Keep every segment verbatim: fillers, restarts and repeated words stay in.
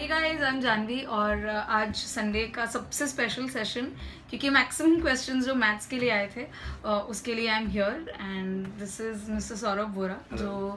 Hey guys, I am Janvi और आज Sunday का सबसे स्पेशल सेशन, क्योंकि मैक्सिमम क्वेश्चंस जो मैथ्स के लिए आए थे uh, उसके लिए I am here and this is mister Saurabh Vora, जो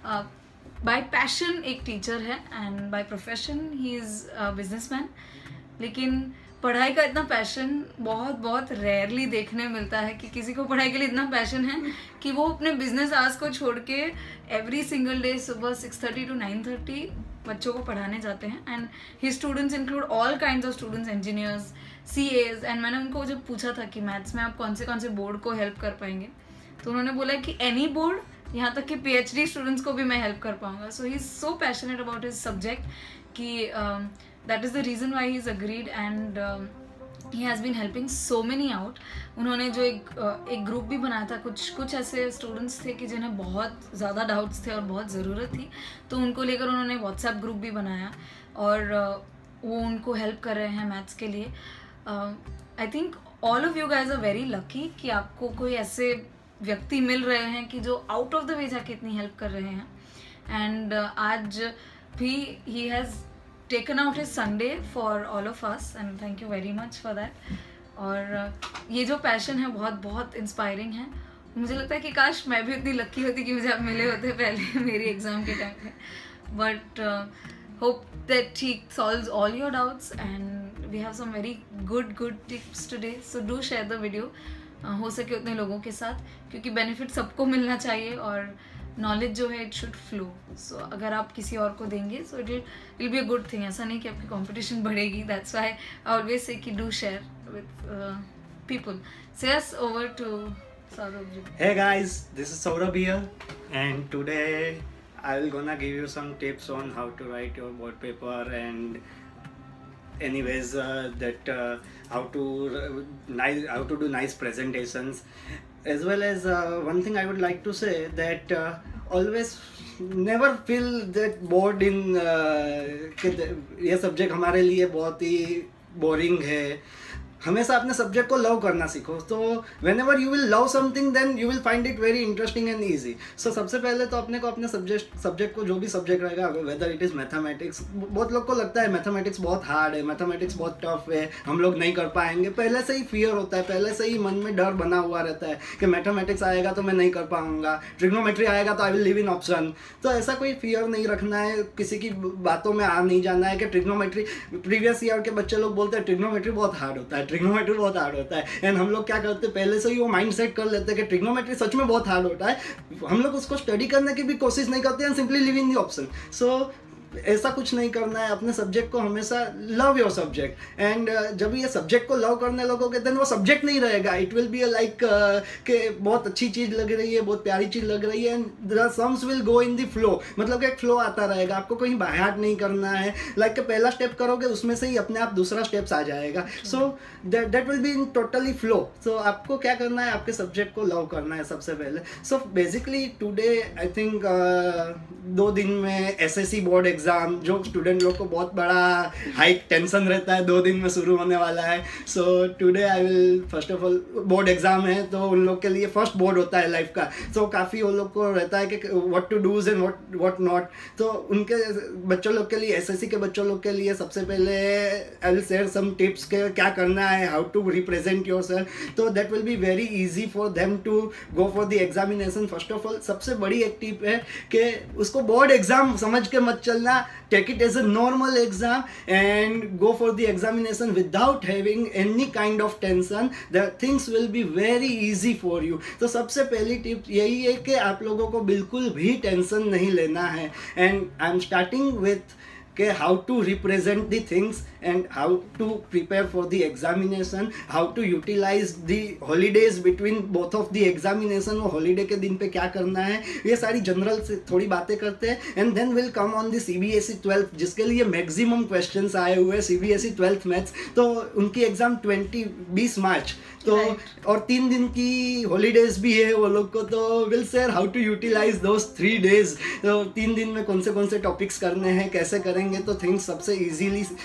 बाय पैशन एक टीचर है and by profession he is businessman. लेकिन पढ़ाई का इतना पैशन बहुत बहुत रेयरली देखने मिलता है कि किसी को पढ़ाई के लिए इतना पैशन है कि वो अपने बिजनेस आवर्स को छोड़ के एवरी सिंगल डे सुबह six thirty to nine thirty बच्चों को पढ़ाने जाते हैं। And his students include all kinds of students, engineers, C As. And मैंने उनको जब पूछा था कि मैथ्स में आप कौन से कौन से बोर्ड को हेल्प कर पाएंगे, तो उन्होंने बोला कि एनी बोर्ड, यहाँ तक कि पीएचडी स्टूडेंट्स को भी मैं हेल्प कर पाऊंगा। So he is so passionate about his subject कि that is the reason why he is agreed and he has been helping so many out. उन्होंने जो एक uh, एक ग्रुप भी बनाया था, कुछ कुछ ऐसे स्टूडेंट्स थे कि जिन्हें बहुत ज़्यादा डाउट्स थे और बहुत ज़रूरत थी, तो उनको लेकर उन्होंने व्हाट्सएप ग्रुप भी बनाया और uh, वो उनको हेल्प कर रहे हैं मैथ्स के लिए। I think all of you guys are very lucky कि आपको कोई ऐसे व्यक्ति मिल रहे हैं कि जो आउट ऑफ द वे जाके इतनी हेल्प कर रहे हैं। एंड uh, आज भी he has taken out his Sunday for all of us and thank you very much for that। और uh, ये जो पैशन है बहुत बहुत इंस्पायरिंग है। मुझे लगता है कि काश मैं भी इतनी लकी होती कि मुझे आप मिले होते पहले मेरी एग्ज़ाम के टाइम पे। But hope that he solves all your doubts and we have some very good good tips today. So do share the video, हो सके उतने लोगों के साथ, क्योंकि बेनिफिट सबको मिलना चाहिए और नॉलेज जो है इट शुड फ्लो। सो अगर आप किसी और को देंगे so it will be a good thing. ऐसा नहीं कि आपकी कंपटीशन बढ़ेगी। That's why I always say कि do share with people. So yes, over to Saurabh ji. Hey guys, this is Saurabh here and today I will gonna give you some tips on how to write your board paper and anyways uh, that uh, how to uh, nice how to do nice presentations, as well as uh, one thing I would like to say that uh, always never feel that bored in uh, कि ये subject हमारे लिए बहुत ही boring है। हमेशा अपने subject को love करना सीखो। तो whenever you will love something then you will find it very interesting and easy. So सबसे पहले तो अपने को अपने सब्जेक्ट सब्जेक्ट को जो भी सब्जेक्ट रहेगा, वेदर इट इज़ मैथमेटिक्स, बहुत लोग को लगता है मैथमेटिक्स बहुत हार्ड है, मैथमेटिक्स बहुत टफ है, हम लोग नहीं कर पाएंगे। पहले से ही फियर होता है, पहले से ही मन में डर बना हुआ रहता है कि मैथमेटिक्स आएगा तो मैं नहीं कर पाऊंगा, ट्रिग्नोमेट्री आएगा तो I will leave in option. तो ऐसा कोई फियर नहीं रखना है, किसी की बातों में आ नहीं जाना है कि ट्रिग्नोमेट्री, प्रीवियस ईयर के बच्चे लोग बोलते हैं ट्रिग्नोमेट्री बहुत हार्ड होता है, ट्रिग्नोमेट्री बहुत हार्ड होता है। एंड हम लोग क्या करते हैं, पहले से ही वो माइंड सेट कर लेते हैं कि ट्रिग्नोमेट्री सच में बहुत हार्ड होता है। हम लोग उसको स्टडी करने की भी कोशिश नहीं करते हैं, simply leave in the option. So ऐसा कुछ नहीं करना है, अपने सब्जेक्ट को हमेशा लव योर सब्जेक्ट। एंड जब ये सब्जेक्ट को लव करने लगोगे देन वो सब्जेक्ट नहीं रहेगा, it will be a like कि बहुत अच्छी चीज़ लग रही है, बहुत प्यारी चीज़ लग रही है, and the sums will go in the flow, मतलब कि एक फ्लो आता रहेगा, आपको कहीं बाहर नहीं करना है। लाइक like पहला स्टेप करोगे उसमें से ही अपने आप दूसरा स्टेप्स आ जाएगा। So that that will be in totally flow. So आपको क्या करना है, आपके सब्जेक्ट को लव करना है सबसे पहले। So basically today I think दो दिन में एसएससी बोर्ड एग्जाम, जो स्टूडेंट लोग को बहुत बड़ा हाई टेंशन रहता है, दो दिन में शुरू होने वाला है। So today I will first of all, board exam है तो उन लोग के लिए फर्स्ट बोर्ड होता है लाइफ का। सो so, काफ़ी उन लोग को रहता है कि what to dos and what what not. तो उनके बच्चों लोग के लिए, एसएससी के बच्चों लोग के लिए सबसे पहले I will share some tips के क्या करना है, how to represent yourself. तो that will be very easy for them to go for the examination. First of all सबसे बड़ी एक टिप है कि उसको बोर्ड एग्जाम समझ के मत चलना, take it as a normal exam and go for the examination without having any kind of tension. The things will be very easy for you. तो सबसे पहली टिप यही है कि आप लोगों को बिल्कुल भी टेंशन नहीं लेना है। and I'm starting with कि how to represent the things and how to prepare for the examination, how to utilize the holidays between both of the examination। वो holiday के दिन पे क्या करना है, ये सारी जनरल से थोड़ी बातें करते हैं। and then will come on the C B S E twelfth, जिसके लिए मैक्सिमम क्वेश्चंस आए हुए हैं, C B S E twelfth maths. तो उनकी एग्ज़ाम ट्वेंटी बीस मार्च, तो right. और तीन दिन की हॉलीडेज भी है वो लोग को। तो will share how to utilize those three days. तो तीन दिन में कौन से कौन से टॉपिक्स करने हैं, कैसे करेंगे, तो थिंग्स सबसे इजीली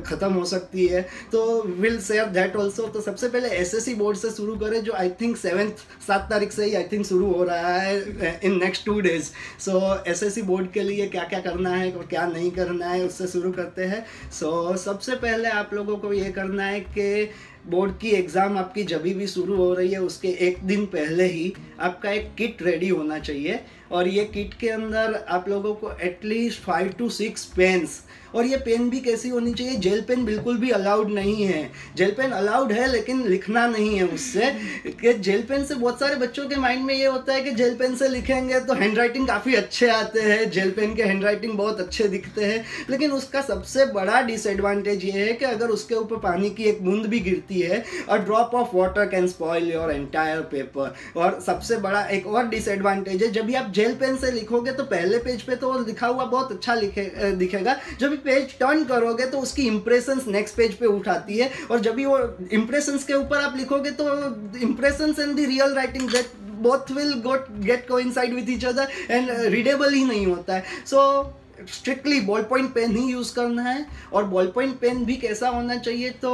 ख़त्म हो सकती है, तो विल शेयर दैट ऑल्सो। तो सबसे पहले एसएससी बोर्ड से शुरू करें, जो आई थिंक सेवेंथ सात तारीख से ही आई थिंक शुरू हो रहा है in next two days. So SSC board के लिए क्या क्या करना है और क्या नहीं करना है उससे शुरू करते हैं। सो so, सबसे पहले आप लोगों को ये करना है कि बोर्ड की एग्ज़ाम आपकी जब भी शुरू हो रही है उसके एक दिन पहले ही आपका एक किट रेडी होना चाहिए, और ये किट के अंदर आप लोगों को at least five to six pens, और ये पेन भी कैसी होनी चाहिए, जेल पेन बिल्कुल भी अलाउड नहीं है। जेल पेन अलाउड है लेकिन लिखना नहीं है उससे, कि जेल पेन से बहुत सारे बच्चों के माइंड में ये होता है कि जेल पेन से लिखेंगे तो हैंड राइटिंग काफ़ी अच्छे आते हैं, जेल पेन के हैंड राइटिंग बहुत अच्छे दिखते हैं, लेकिन उसका सबसे बड़ा डिसएडवांटेज ये है कि अगर उसके ऊपर पानी की एक बूंद भी गिरती है, a drop of water can spoil your entire paper. और सबसे बड़ा एक और डिसएडवांटेज है, जब भी आप जेल पेन से लिखोगे तो पहले पेज पे तो लिखा हुआ बहुत अच्छा लिखे दिखेगा, जब भी पेज टर्न करोगे तो उसकी इंप्रेशंस नेक्स्ट पेज पे उठाती है, और जब भी वो इंप्रेशंस के ऊपर आप लिखोगे तो impressions and the real writing that both will got get coincide with each other and readable ही नहीं होता है। So strictly ball point pen ही यूज़ करना है, और बॉल पॉइंट पेन भी कैसा होना चाहिए, तो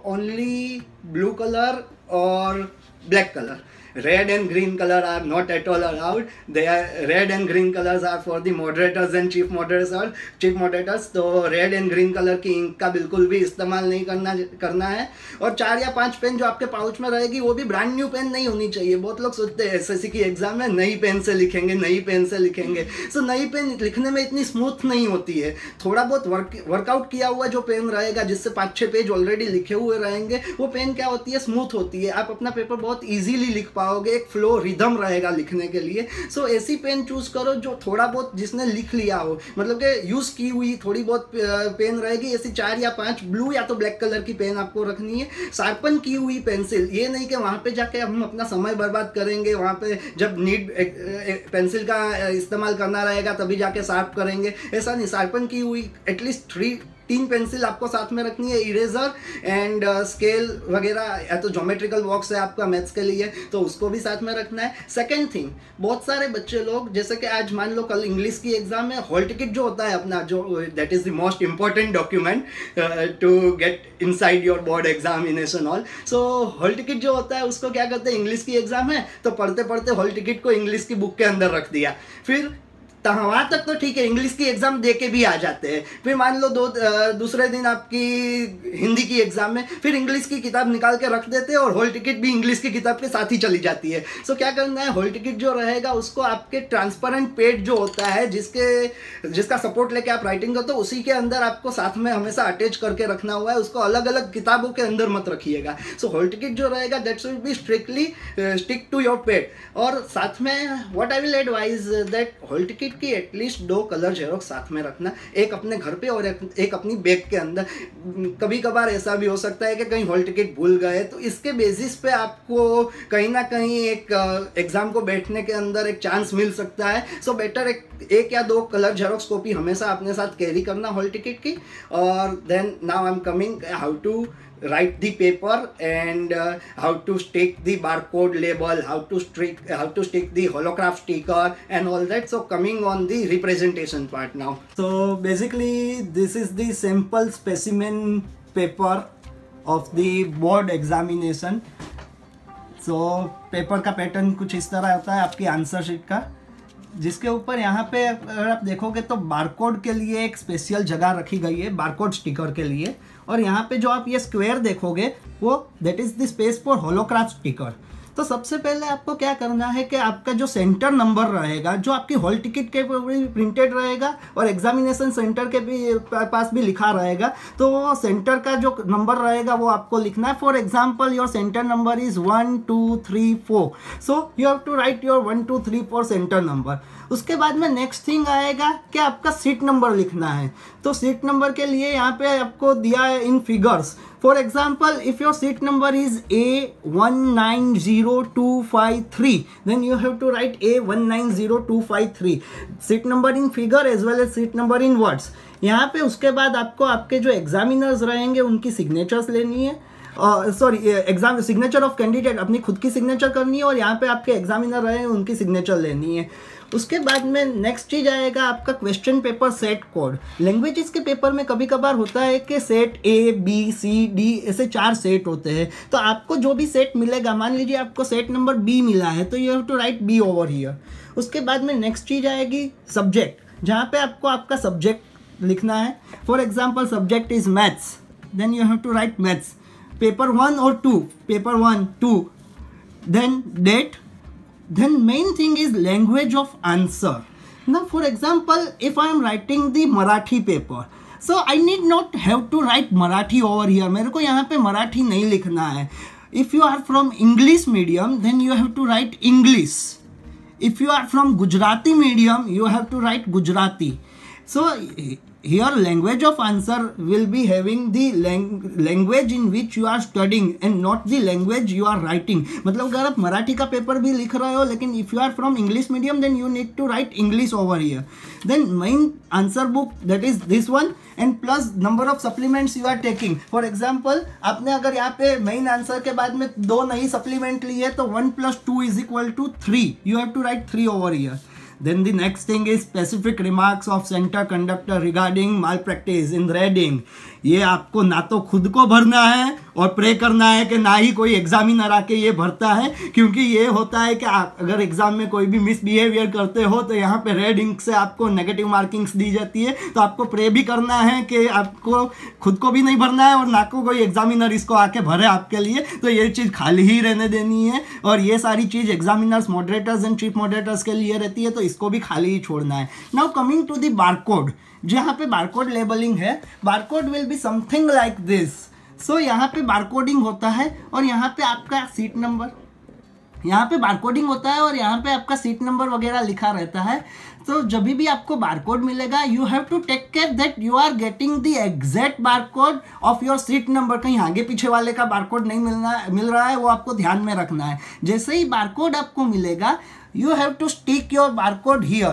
ओनली ब्लू कलर और black colour. Red and green color are not at all allowed. They are red and green colors are for the moderators and chief moderators और chief moderators। तो red and green colour की ink का बिल्कुल भी इस्तेमाल नहीं करना करना है। और चार या पांच पेन जो आपके पाउच में रहेगी वो भी ब्रांड न्यू पेन नहीं होनी चाहिए। बहुत लोग सोचते हैं एसएससी की एग्जाम में नई पेन से लिखेंगे, नई पेन से लिखेंगे। सो so, नई पेन लिखने में इतनी स्मूथ नहीं होती है। थोड़ा बहुत वर्क वर्कआउट किया हुआ जो पेन रहेगा, जिससे पाँच छः पेज ऑलरेडी लिखे हुए रहेंगे, वो पेन क्या होती है, स्मूथ होती है। आप अपना पेपर बहुत ईजिली लिख पाओगे, एक फ्लो रिदम रहेगा लिखने के लिए। सो so, ऐसी पेन चूज करो जो थोड़ा बहुत जिसने लिख लिया हो, मतलब कि यूज की हुई थोड़ी बहुत पेन रहेगी। ऐसी चार या पांच ब्लू या तो ब्लैक कलर की पेन आपको रखनी है। शार्पन की हुई पेंसिल, ये नहीं कि वहां पे जाके हम अपना समय बर्बाद करेंगे, वहां पे जब नीड पेंसिल का इस्तेमाल करना रहेगा तभी जाके शार्प करेंगे, ऐसा नहीं। शार्पन की हुई एटलीस्ट थ्री तीन पेंसिल आपको साथ में रखनी है, इरेजर एंड स्केल वगैरह, या तो ज्योमेट्रिकल बॉक्स है आपका मैथ्स के लिए तो उसको भी साथ में रखना है। सेकंड थिंग, बहुत सारे बच्चे लोग, जैसे कि आज मान लो कल इंग्लिश की एग्जाम में, हॉल टिकट जो होता है अपना, जो that is the most important document to get inside your board examination hall. So hall ticket जो होता है उसको क्या करते हैं, इंग्लिश की एग्जाम है तो पढ़ते पढ़ते हॉल टिकट को इंग्लिश की बुक के अंदर रख दिया, फिर तो वहाँ तक तो ठीक है, इंग्लिश की एग्जाम दे के भी आ जाते हैं। फिर मान लो दो दूसरे दिन आपकी हिंदी की एग्जाम में, फिर इंग्लिश की किताब निकाल के रख देते हैं और हॉल टिकट भी इंग्लिश की किताब के साथ ही चली जाती है। सो क्या करना है, हॉल टिकट जो रहेगा उसको आपके ट्रांसपेरेंट पेज जो होता है, जिसके जिसका सपोर्ट लेके आप राइटिंग करते हो, उसी के अंदर आपको साथ में हमेशा अटैच करके रखना हुआ है, उसको अलग अलग किताबों के अंदर मत रखिएगा। सो हॉल टिकट जो रहेगा that should be strictly stick to your page. और साथ में what I will advise that hall ticket की एटलीस्ट दो कलर जेरोक्स साथ में रखना, एक अपने घर पे और एक, एक अपनी बैग के अंदर। कभी कभार ऐसा भी हो सकता है कि कहीं हॉल टिकट भूल गए, तो इसके बेसिस पे आपको कहीं ना कहीं एक एग्जाम को बैठने के अंदर एक चांस मिल सकता है। सो बेटर एक एक या दो कलर जेरोक्स कॉपी हमेशा अपने साथ कैरी करना हॉल टिकट की। और then now I am coming how to write the paper and uh, how to stick the barcode label, how to stick how to stick the holograph sticker and all that. So coming on the representation part now. So basically this is the sample specimen paper of the board examination. So paper का pattern कुछ इस तरह होता है आपकी answer sheet का, जिसके ऊपर यहाँ पे अगर आप देखोगे तो बारकोड के लिए एक स्पेशल जगह रखी गई है, बारकोड स्टिकर के लिए। और यहाँ पे जो आप ये स्क्वायर देखोगे वो that is the space for holograph sticker. तो सबसे पहले आपको क्या करना है कि आपका जो सेंटर नंबर रहेगा, जो आपकी हॉल टिकट के प्रिंटेड रहेगा और एग्जामिनेशन सेंटर के भी पास भी लिखा रहेगा, तो वो सेंटर का जो नंबर रहेगा वो आपको लिखना है। For example your centre number is one two three four, so you have to write your one two three four centre number. उसके बाद में नेक्स्ट थिंग आएगा कि आपका सीट नंबर लिखना है। तो सीट नंबर के लिए यहाँ पे आपको दिया है in figures. For example if your seat number is A one nine zero two five three, then you have to write A one nine zero two five three, seat number in figure as well as seat number in words. यहाँ पे उसके बाद आपको आपके जो examiners रहेंगे उनकी signatures लेनी है, sorry exam signature of candidate, अपनी खुद की सिग्नेचर करनी है और यहाँ पे आपके एग्जामिनर रहे हैं उनकी सिग्नेचर लेनी है। उसके बाद में नेक्स्ट चीज आएगा आपका question paper set code. Languages के पेपर में कभी कभार होता है कि set A B C D ऐसे चार सेट होते हैं, तो आपको जो भी सेट मिलेगा, मान लीजिए आपको सेट नंबर बी मिला है तो you have to write B over here. उसके बाद में नेक्स्ट चीज आएगी सब्जेक्ट, जहाँ पे आपको आपका सब्जेक्ट लिखना है। For example subject is maths, then you have to write maths paper one और two, paper one two, then date, then main thing is language of answer. Now for example, if I am writing the Marathi paper, so I need not have to write Marathi over here. मेरे को यहाँ पे मराठी नहीं लिखना है. If you are from English medium, then you have to write English. If you are from Gujarati medium, you have to write Gujarati. So here language of answer will be having the lang- language in which you are studying and not the language you are writing. मतलब अगर आप मराठी का paper भी लिख रहे हो लेकिन if you are from English medium then you need to write English over here. Then main answer book, that is this one, and plus number of supplements you are taking. For example, आपने अगर यहाँ पे main answer के बाद में दो नई supplement ली है तो one plus two is equal to three. You have to write three over here. Then the next thing is specific remarks of center conductor regarding malpractice in reading. ये आपको ना तो खुद को भरना है और प्रे करना है कि ना ही कोई एग्जामिनर आके ये भरता है, क्योंकि ये होता है कि आप अगर एग्जाम में कोई भी मिसबिहेवियर करते हो तो यहाँ पे रेड इंक से आपको नेगेटिव मार्किंग्स दी जाती है। तो आपको प्रे भी करना है कि आपको खुद को भी नहीं भरना है और ना को कोई एग्जामिनर इसको आके भरे आपके लिए, तो ये चीज़ खाली ही रहने देनी है। और ये सारी चीज़ examiners, moderators and chief moderators के लिए रहती है, तो इसको भी खाली ही छोड़ना है। Now coming to the barcode, जहाँ पे बारकोड लेबलिंग है, barcode will be something like this. So यहाँ पे बारकोडिंग होता है और यहाँ पे आपका सीट नंबर, यहाँ पे बारकोडिंग होता है और यहाँ पे आपका सीट नंबर वगैरह लिखा रहता है। तो जब भी आपको बारकोड मिलेगा you have to take care that you are getting the exact barcode of your seat number. कहीं आगे पीछे वाले का बारकोड नहीं मिलना मिल रहा है, वो आपको ध्यान में रखना है। जैसे ही बारकोड आपको मिलेगा you have to stick your barcode here.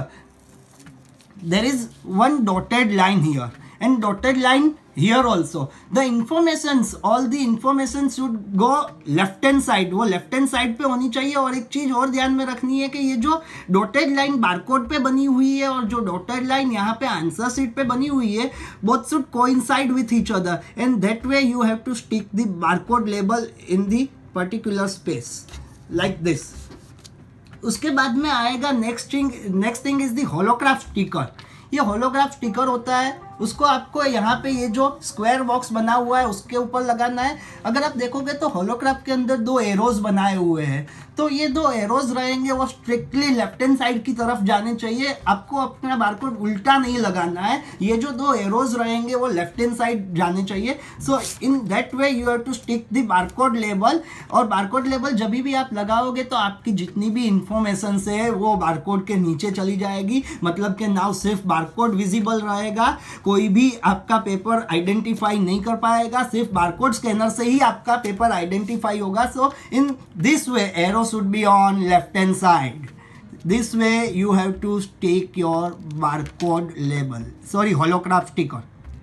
There is one dotted line here and dotted line here also. The informations, all the information should go left hand side. वो left hand side पे होनी चाहिए। और एक चीज़ और ध्यान में रखनी है कि ये जो dotted line barcode पे बनी हुई है और जो dotted line यहाँ पे answer sheet पे बनी हुई है, both should coincide with each other, and that way you have to stick the barcode label in the particular space like this. उसके बाद में आएगा next thing next thing is the holograph sticker. ये holograph sticker होता है, उसको आपको यहाँ पे ये जो स्क्वायर बॉक्स बना हुआ है उसके ऊपर लगाना है। अगर आप देखोगे तो होलोग्राफ के अंदर दो एरोज बनाए हुए हैं, तो ये दो एरोज रहेंगे वो स्ट्रिक्टली लेफ्ट हैंड साइड की तरफ जाने चाहिए। आपको अपना बारकोड उल्टा नहीं लगाना है, ये जो दो एरोज रहेंगे वो लेफ्ट हैंड साइड जाने चाहिए। So in that way you have to stick the barcode label. और बारकोड लेबल जब भी आप लगाओगे तो आपकी जितनी भी इंफॉर्मेशन है वो बारकोड के नीचे चली जाएगी। मतलब कि नाउ सिर्फ बारकोड विजिबल रहेगा, कोई भी आपका पेपर आइडेंटिफाई नहीं कर पाएगा, सिर्फ बारकोड स्कैनर से ही आपका पेपर आइडेंटिफाई होगा। So in this way arrow should be on left hand side. This way you have to stick your barcode label, sorry holograph sticker.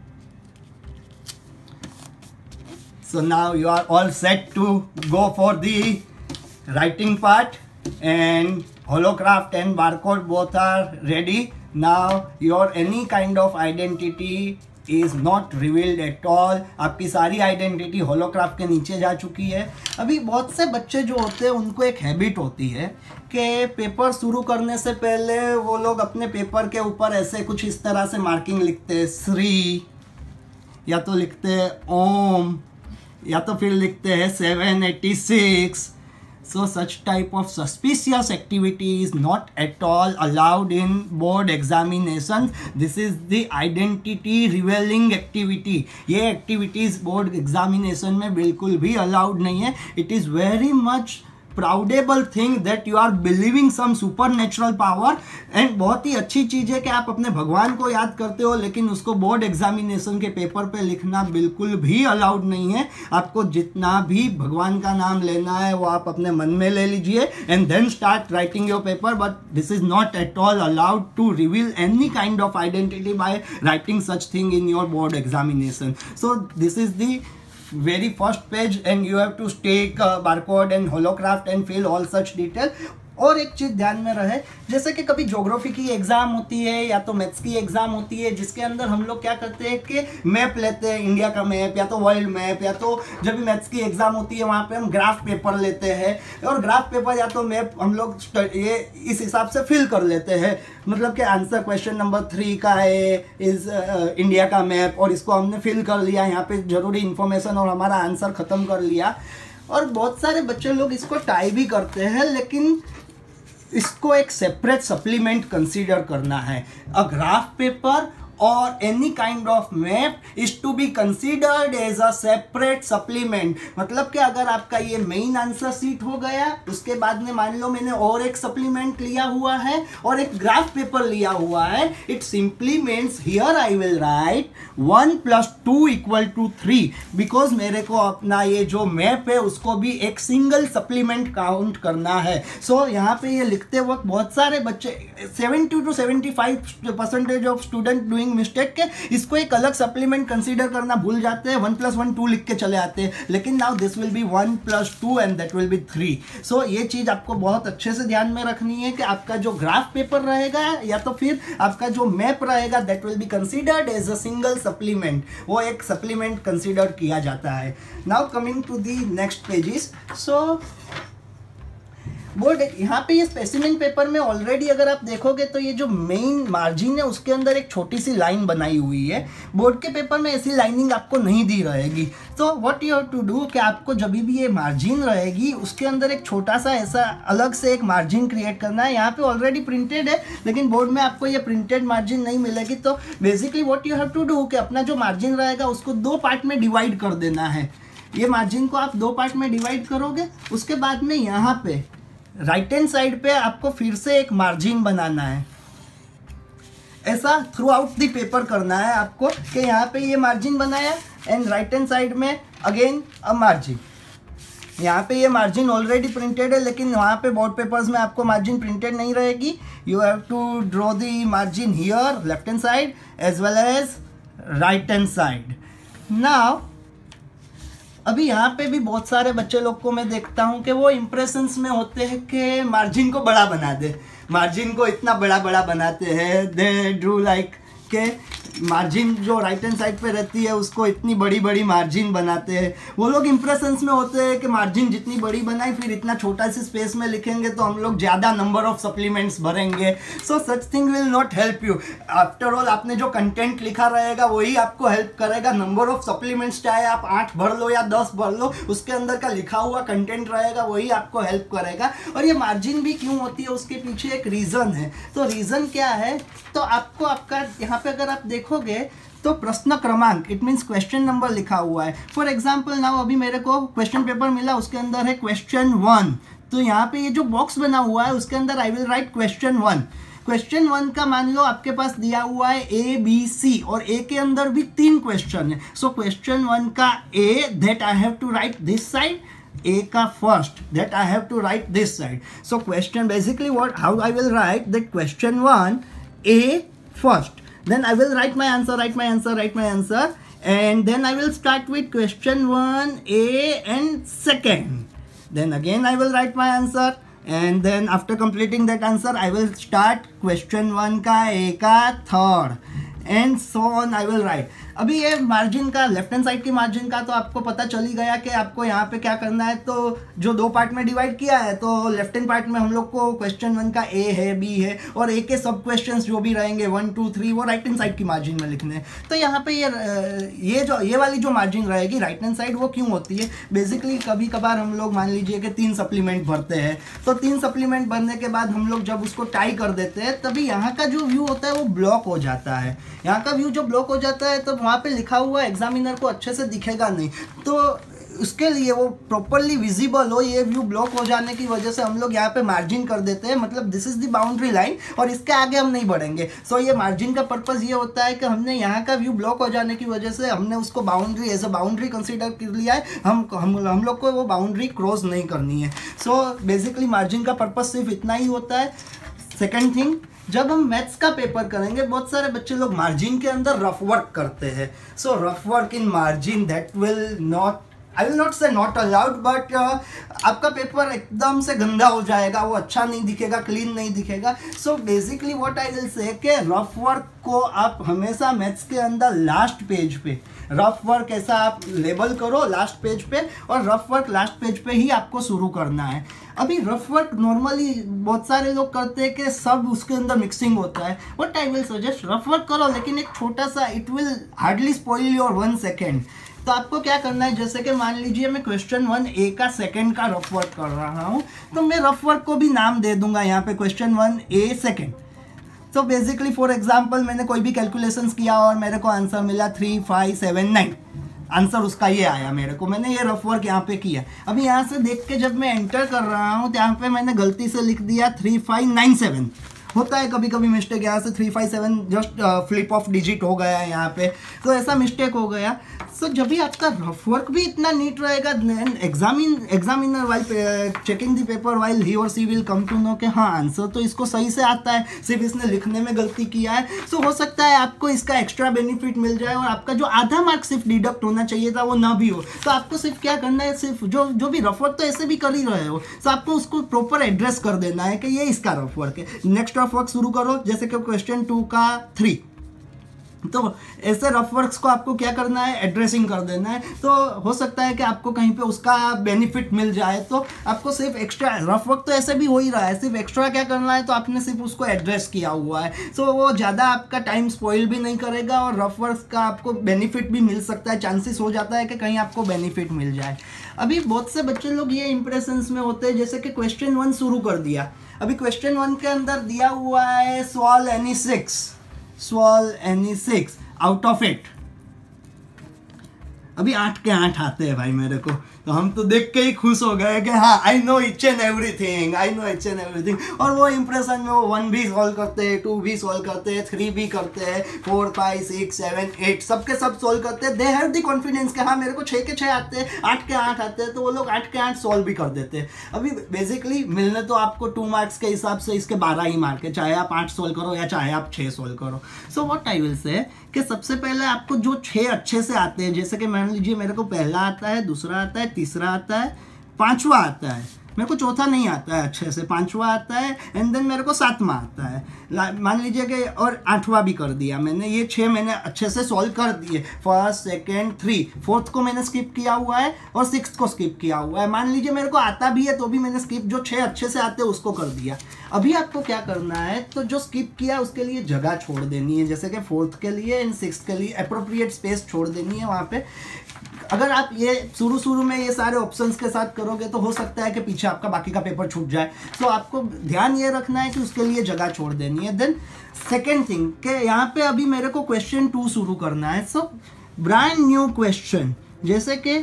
So now you are all set to go for the writing part, and holograph and barcode both are ready. Now your any kind of identity is not revealed at all. आपकी सारी identity holograph के नीचे जा चुकी है। अभी बहुत से बच्चे जो होते हैं उनको एक हैबिट होती है कि पेपर शुरू करने से पहले वो लोग अपने पेपर के ऊपर ऐसे कुछ इस तरह से मार्किंग लिखते हैं, श्री, या तो लिखते हैं ओम, या तो फिर लिखते हैं seven eighty six. So such type of suspicious activity is not at all allowed in board examination. This is the identity revealing activity. ये activities board examination में बिल्कुल भी allowed नहीं है. It is very much proudable thing that you are believing some supernatural power. And बहुत ही अच्छी चीज़ है कि आप अपने भगवान को याद करते हो, लेकिन उसको बोर्ड एग्जामिनेशन के पेपर पे लिखना बिल्कुल भी अलाउड नहीं है। आपको जितना भी भगवान का नाम लेना है वो आप अपने मन में ले लीजिए and then start writing your paper, but this is not at all allowed to reveal any kind of identity by writing such thing in your board examination. So this is the very first page and you have to take uh, barcode and holocraft and fill all such detail. और एक चीज़ ध्यान में रहे, जैसे कि कभी geography की exam होती है या तो मैथ्स की एग्ज़ाम होती है जिसके अंदर हम लोग क्या करते हैं कि मैप लेते हैं, इंडिया का मैप या तो वर्ल्ड मैप, या तो जब भी मैथ्स की एग्ज़ाम होती है वहाँ पे हम ग्राफ पेपर लेते हैं और ग्राफ पेपर या तो मैप हम लोग ये इस हिसाब से फिल कर लेते हैं, मतलब कि आंसर क्वेश्चन नंबर थ्री का है इस इंडिया का मैप और इसको हमने फिल कर लिया, यहाँ पे ज़रूरी इन्फॉर्मेशन और हमारा आंसर ख़त्म कर लिया। और बहुत सारे बच्चे लोग इसको टाई भी करते हैं, लेकिन इसको एक सेपरेट सप्लीमेंट कंसीडर करना है। A graph paper or any kind of map is to be considered as a separate supplement। मतलब कि अगर आपका ये मेन आंसर सीट हो गया, उसके बाद में मान लो मैंने और एक सप्लीमेंट लिया हुआ है और एक ग्राफ पेपर लिया हुआ है, it simply means here I will write one plus two equal to three, because मेरे को अपना ये जो मैप है उसको भी एक सिंगल सप्लीमेंट काउंट करना है। सो so, यहाँ पे ये लिखते वक्त बहुत सारे बच्चे seventy two seventy five percentage of student doing mistake के इसको एक अलग सप्लीमेंट कंसीडर करना भूल जाते हैं, वन प्लस वन टू लिख के चले आते हैं, लेकिन now this will be one plus two and that will be three. So ये चीज़ आपको बहुत अच्छे से ध्यान में रखनी है कि आपका जो ग्राफ पेपर रहेगा या तो फिर आपका जो मैप रहेगा that will be considered as a single supplement, वो एक सप्लीमेंट कंसीडर किया जाता है। Now coming to the next pages. So board यहाँ पे ये स्पेसिमेन पेपर में ऑलरेडी अगर आप देखोगे तो ये जो मेन मार्जिन है उसके अंदर एक छोटी सी लाइन बनाई हुई है। बोर्ड के पेपर में ऐसी लाइनिंग आपको नहीं दी रहेगी। तो what you have to do कि आपको जब भी ये मार्जिन रहेगी उसके अंदर एक छोटा सा ऐसा अलग से एक मार्जिन क्रिएट करना है। यहाँ पे ऑलरेडी प्रिंटेड है लेकिन बोर्ड में आपको ये प्रिंटेड मार्जिन नहीं मिलेगी। तो basically what you have to do कि अपना जो मार्जिन रहेगा उसको दो पार्ट में डिवाइड कर देना है। ये मार्जिन को आप दो पार्ट में डिवाइड करोगे, उसके बाद में यहाँ पे राइट हैंड साइड पे आपको फिर से एक मार्जिन बनाना है। ऐसा थ्रू आउट द पेपर करना है आपको कि यहाँ पे ये मार्जिन बनाया एंड राइट हैंड साइड में अगेन अ मार्जिन। यहाँ पे ये मार्जिन ऑलरेडी प्रिंटेड है लेकिन वहाँ पे बोर्ड पेपर्स में आपको मार्जिन प्रिंटेड नहीं रहेगी। You have to draw the margin here left hand side as well as right hand side. Now अभी यहाँ पे भी बहुत सारे बच्चे लोग को मैं देखता हूँ कि वो इम्प्रेशंस में होते हैं कि मार्जिन को बड़ा बना दे, मार्जिन को इतना बड़ा बड़ा बनाते हैं। दे ड्रू लाइक के मार्जिन जो राइट हैंड साइड पे रहती है उसको इतनी बड़ी बड़ी मार्जिन बनाते हैं। वो लोग इंप्रेशंस में होते हैं कि मार्जिन जितनी बड़ी बनाई फिर इतना छोटा सी स्पेस में लिखेंगे तो हम लोग ज़्यादा नंबर ऑफ सप्लीमेंट्स भरेंगे। So such thing will not help you. After all आपने जो कंटेंट लिखा रहेगा वही आपको हेल्प करेगा। नंबर ऑफ सप्लीमेंट्स चाहे आप आठ भर लो या दस भर लो, उसके अंदर का लिखा हुआ कंटेंट रहेगा वही आपको हेल्प करेगा। और ये मार्जिन भी क्यों होती है उसके पीछे एक रीज़न है। तो रीज़न क्या है, तो आपको आपका यहाँ पे अगर आप देखोगे तो प्रश्न क्रमांक इट मीन्स क्वेश्चन नंबर लिखा हुआ है। फॉर एग्जाम्पल नाउ अभी मेरे को क्वेश्चन पेपर मिला, उसके अंदर है क्वेश्चन वन। तो यहाँ पे ये जो बॉक्स बना हुआ है उसके अंदर I will write question one. Question one का मान लो आपके पास दिया हुआ है ए बी सी और ए के अंदर भी तीन क्वेश्चन है। सो क्वेश्चन वन का A that I have to write this side, A का first that I have to write this side. So question basically what how I will write that question one A first, then I will write my answer, write my answer, write my answer, and then I will start with question one A and second. Then again I will write my answer, and then after completing that answer I will start question one का A का third, and so on I will write. अभी ये margin का left hand side की margin का तो आपको पता चल ही गया कि आपको यहाँ पे क्या करना है। तो जो दो पार्ट में डिवाइड किया है तो लेफ्ट हैंड पार्ट में हम लोग को क्वेश्चन वन का ए है, बी है और ए के सब क्वेश्चंस जो भी रहेंगे वन टू थ्री वो राइट हैंड साइड की मार्जिन में लिखने हैं। तो यहाँ पे ये ये जो ये वाली जो मार्जिन रहेगी राइट हैंड साइड वो क्यों होती है, बेसिकली कभी कभार हम लोग मान लीजिए कि तीन सप्लीमेंट भरते हैं। तो तीन सप्लीमेंट भरने के बाद हम लोग जब उसको टाई कर देते हैं तभी यहाँ का जो व्यू होता है वो ब्लॉक हो जाता है। यहाँ का व्यू जो ब्लॉक हो जाता है तो वहाँ पे लिखा हुआ एग्जामिनर को अच्छे से दिखेगा नहीं। तो उसके लिए वो प्रॉपरली विजिबल हो, ये व्यू ब्लॉक हो जाने की वजह से हम लोग यहाँ पे मार्जिन कर देते हैं, मतलब this is the boundary line और इसके आगे हम नहीं बढ़ेंगे। सो so, ये मार्जिन का पर्पस ये होता है कि हमने यहाँ का व्यू ब्लॉक हो जाने की वजह से हमने उसको boundary as a boundary consider कर लिया है। हम हम हम लोग को वो बाउंड्री क्रॉस नहीं करनी है। सो बेसिकली मार्जिन का पर्पस सिर्फ इतना ही होता है। सेकेंड थिंग जब हम मैथ्स का पेपर करेंगे बहुत सारे बच्चे लोग मार्जिन के अंदर रफ वर्क करते हैं. So rough work in margin that will not, I will not say not allowed, but आपका पेपर एकदम से गंदा हो जाएगा, वो अच्छा नहीं दिखेगा, क्लीन नहीं दिखेगा. So basically what I will say कि रफ वर्क को आप हमेशा मैथ्स के अंदर लास्ट पेज पे रफ वर्क ऐसा आप लेबल करो लास्ट पेज पे, और रफ वर्क लास्ट पेज पे ही आपको शुरू करना है. अभी रफ वर्क नॉर्मली बहुत सारे लोग करते हैं कि सब उसके अंदर मिक्सिंग होता है. What I will suggest, rough work करो लेकिन एक छोटा सा, it will hardly spoil your one second. तो आपको क्या करना है, जैसे कि मान लीजिए मैं क्वेश्चन वन ए का सेकंड का रफ वर्क कर रहा हूँ, तो मैं रफ वर्क को भी नाम दे दूंगा यहाँ पे क्वेश्चन वन ए सेकंड. तो बेसिकली फॉर एग्जांपल मैंने कोई भी कैलकुलेशंस किया और मेरे को आंसर मिला three five seven nine, answer उसका ये आया मेरे को, मैंने ये रफ वर्क यहाँ पे किया. अभी यहाँ से देख के जब मैं एंटर कर रहा हूँ तो यहाँ पे मैंने गलती से लिख दिया थ्री फाइव नाइन सेवन. होता है कभी कभी मिस्टेक, यहाँ से three five seven just flip of digit हो गया है यहाँ पे, तो ऐसा मिस्टेक हो गया. सो so, जब भी आपका रफ वर्क भी इतना नीट रहेगा, examine examiner while checking the paper while he और she will come to know कि हाँ आंसर तो इसको सही से आता है, सिर्फ इसने लिखने में गलती किया है. सो so, हो सकता है आपको इसका एक्स्ट्रा बेनिफिट मिल जाए और आपका जो आधा मार्क्स सिर्फ डिडक्ट होना चाहिए था वो ना भी हो. तो आपको सिर्फ क्या करना है, सिर्फ जो जो भी रफ वर्क तो ऐसे भी कर ही रहे हो, तो आपको उसको प्रॉपर एड्रेस कर देना है कि ये इसका रफ वर्क है. नेक्स्ट रफ वर्क शुरू करो, जैसे कि क्वेश्चन टू का थ्री. तो ऐसे रफ वर्क्स को आपको क्या करना है, एड्रेसिंग कर देना है. तो हो सकता है कि आपको कहीं पे उसका बेनिफिट मिल जाए, तो आपको सिर्फ एक्स्ट्रा रफ वर्क तो ऐसे भी हो ही रहा है, सिर्फ एक्स्ट्रा क्या करना है, तो आपने सिर्फ उसको एड्रेस किया हुआ है. सो वो ज़्यादा आपका टाइम स्पॉइल भी नहीं करेगा और रफ वर्क्स का आपको बेनिफिट भी मिल सकता है, चांसेस हो जाता है कि कहीं आपको बेनिफिट मिल जाए. अभी बहुत से बच्चे लोग ये इंप्रेशंस में होते हैं, जैसे कि क्वेश्चन वन शुरू कर दिया. अभी क्वेश्चन वन के अंदर दिया हुआ है solve any six, solve any six out of eight. अभी आठ के आठ आते हैं भाई मेरे को, तो हम तो देख के ही खुश हो गए कि हाँ I know each and everything, I know each and everything. और वो इंप्रेशन में वो वन भी सॉल्व करते हैं, टू भी सॉल्व करते हैं, थ्री भी करते हैं, four five six seven eight सबके सब सॉल्व करते हैं. दे हैव द कॉन्फिडेंस कि हाँ मेरे को छः के छः आते हैं, आठ के आठ आते हैं, तो वो लोग आठ के आठ सॉल्व भी कर देते हैं. अभी बेसिकली मिलने तो आपको टू मार्क्स के हिसाब से इसके बारह ही मार्क है, चाहे आप आठ सॉल्व करो या चाहे आप छः सॉल्व करो. सो व्हाट आई विल से कि सबसे पहले आपको जो छः अच्छे से आते हैं, जैसे कि मान लीजिए मेरे को पहला आता है, दूसरा आता है, तीसरा आता है, पांचवा आता है, मेरे को चौथा नहीं आता है अच्छे से, पांचवा आता है, एंड देन मेरे को सातवां आता है, मान लीजिए कि, और आठवां भी कर दिया मैंने. ये छः मैंने अच्छे से सॉल्व कर दिए, फर्स्ट सेकंड थ्री, फोर्थ को मैंने स्किप किया हुआ है और सिक्स्थ को स्किप किया हुआ है. मान लीजिए मेरे को आता भी है तो भी मैंने स्किप, जो छः अच्छे से आते हैं उसको कर दिया. अभी आपको क्या करना है, तो जो स्किप किया उसके लिए जगह छोड़ देनी है, जैसे कि फोर्थ के लिए एंड सिक्स्थ के लिए अप्रोप्रिएट स्पेस छोड़ देनी है वहाँ पे. अगर आप ये शुरू शुरू में ये सारे ऑप्शंस के साथ करोगे तो हो सकता है कि पीछे आपका बाकी का पेपर छूट जाए. तो आपको ध्यान ये रखना है कि उसके लिए जगह छोड़ देनी है. देन सेकेंड थिंग कि यहाँ पे अभी मेरे को क्वेश्चन टू शुरू करना है. सो ब्रांड न्यू क्वेश्चन, जैसे कि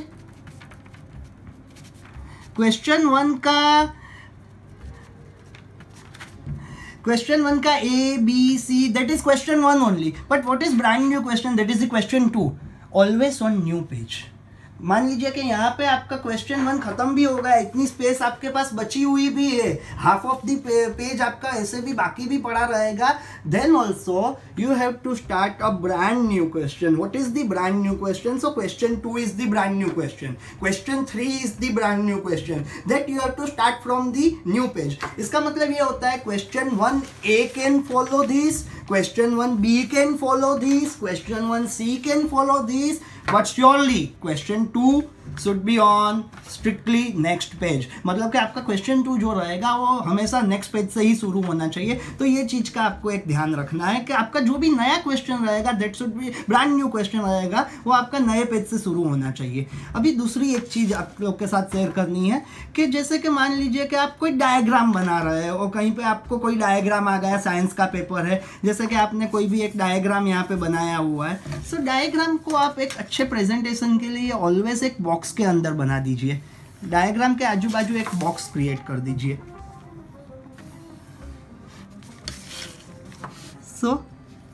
क्वेश्चन वन का क्वेश्चन वन का A B C, that is question one only, but what is brand new question, that is the question two, always on new page. मान लीजिए कि यहाँ पे आपका क्वेश्चन वन खत्म भी हो गया, इतनी स्पेस आपके पास बची हुई भी है, हाफ ऑफ द पेज आपका ऐसे भी बाकी भी पड़ा रहेगा. Then also you have to start a brand new question. What is the brand new question? So question two is the brand new question, question three is the brand new question, that you have to start from the new page. इसका मतलब ये होता है question one A can follow this, question one B can follow this, question one C can follow this, but surely question two should be on strictly next page. मतलब कि आपका question to जो रहेगा वो हमेशा नेक्स्ट पेज से ही शुरू होना चाहिए. तो ये चीज़ का आपको एक ध्यान रखना है कि आपका जो भी नया क्वेश्चन रहेगा, that should be brand new question रहेगा, वो आपका नए पेज से शुरू होना चाहिए. अभी दूसरी एक चीज़ आप लोग के साथ शेयर करनी है कि जैसे कि मान लीजिए कि आप कोई डायग्राम बना रहे हो और कहीं पे आपको कोई डायग्राम आ गया, साइंस का पेपर है, जैसे कि आपने कोई भी एक डायग्राम यहाँ पे बनाया हुआ है. सो so, डायग्राम को आप एक अच्छे प्रेजेंटेशन के लिए ऑलवेज एक बॉक्स के अंदर बना दीजिए. डायग्राम के आजू बाजू एक बॉक्स क्रिएट कर दीजिए. सो so,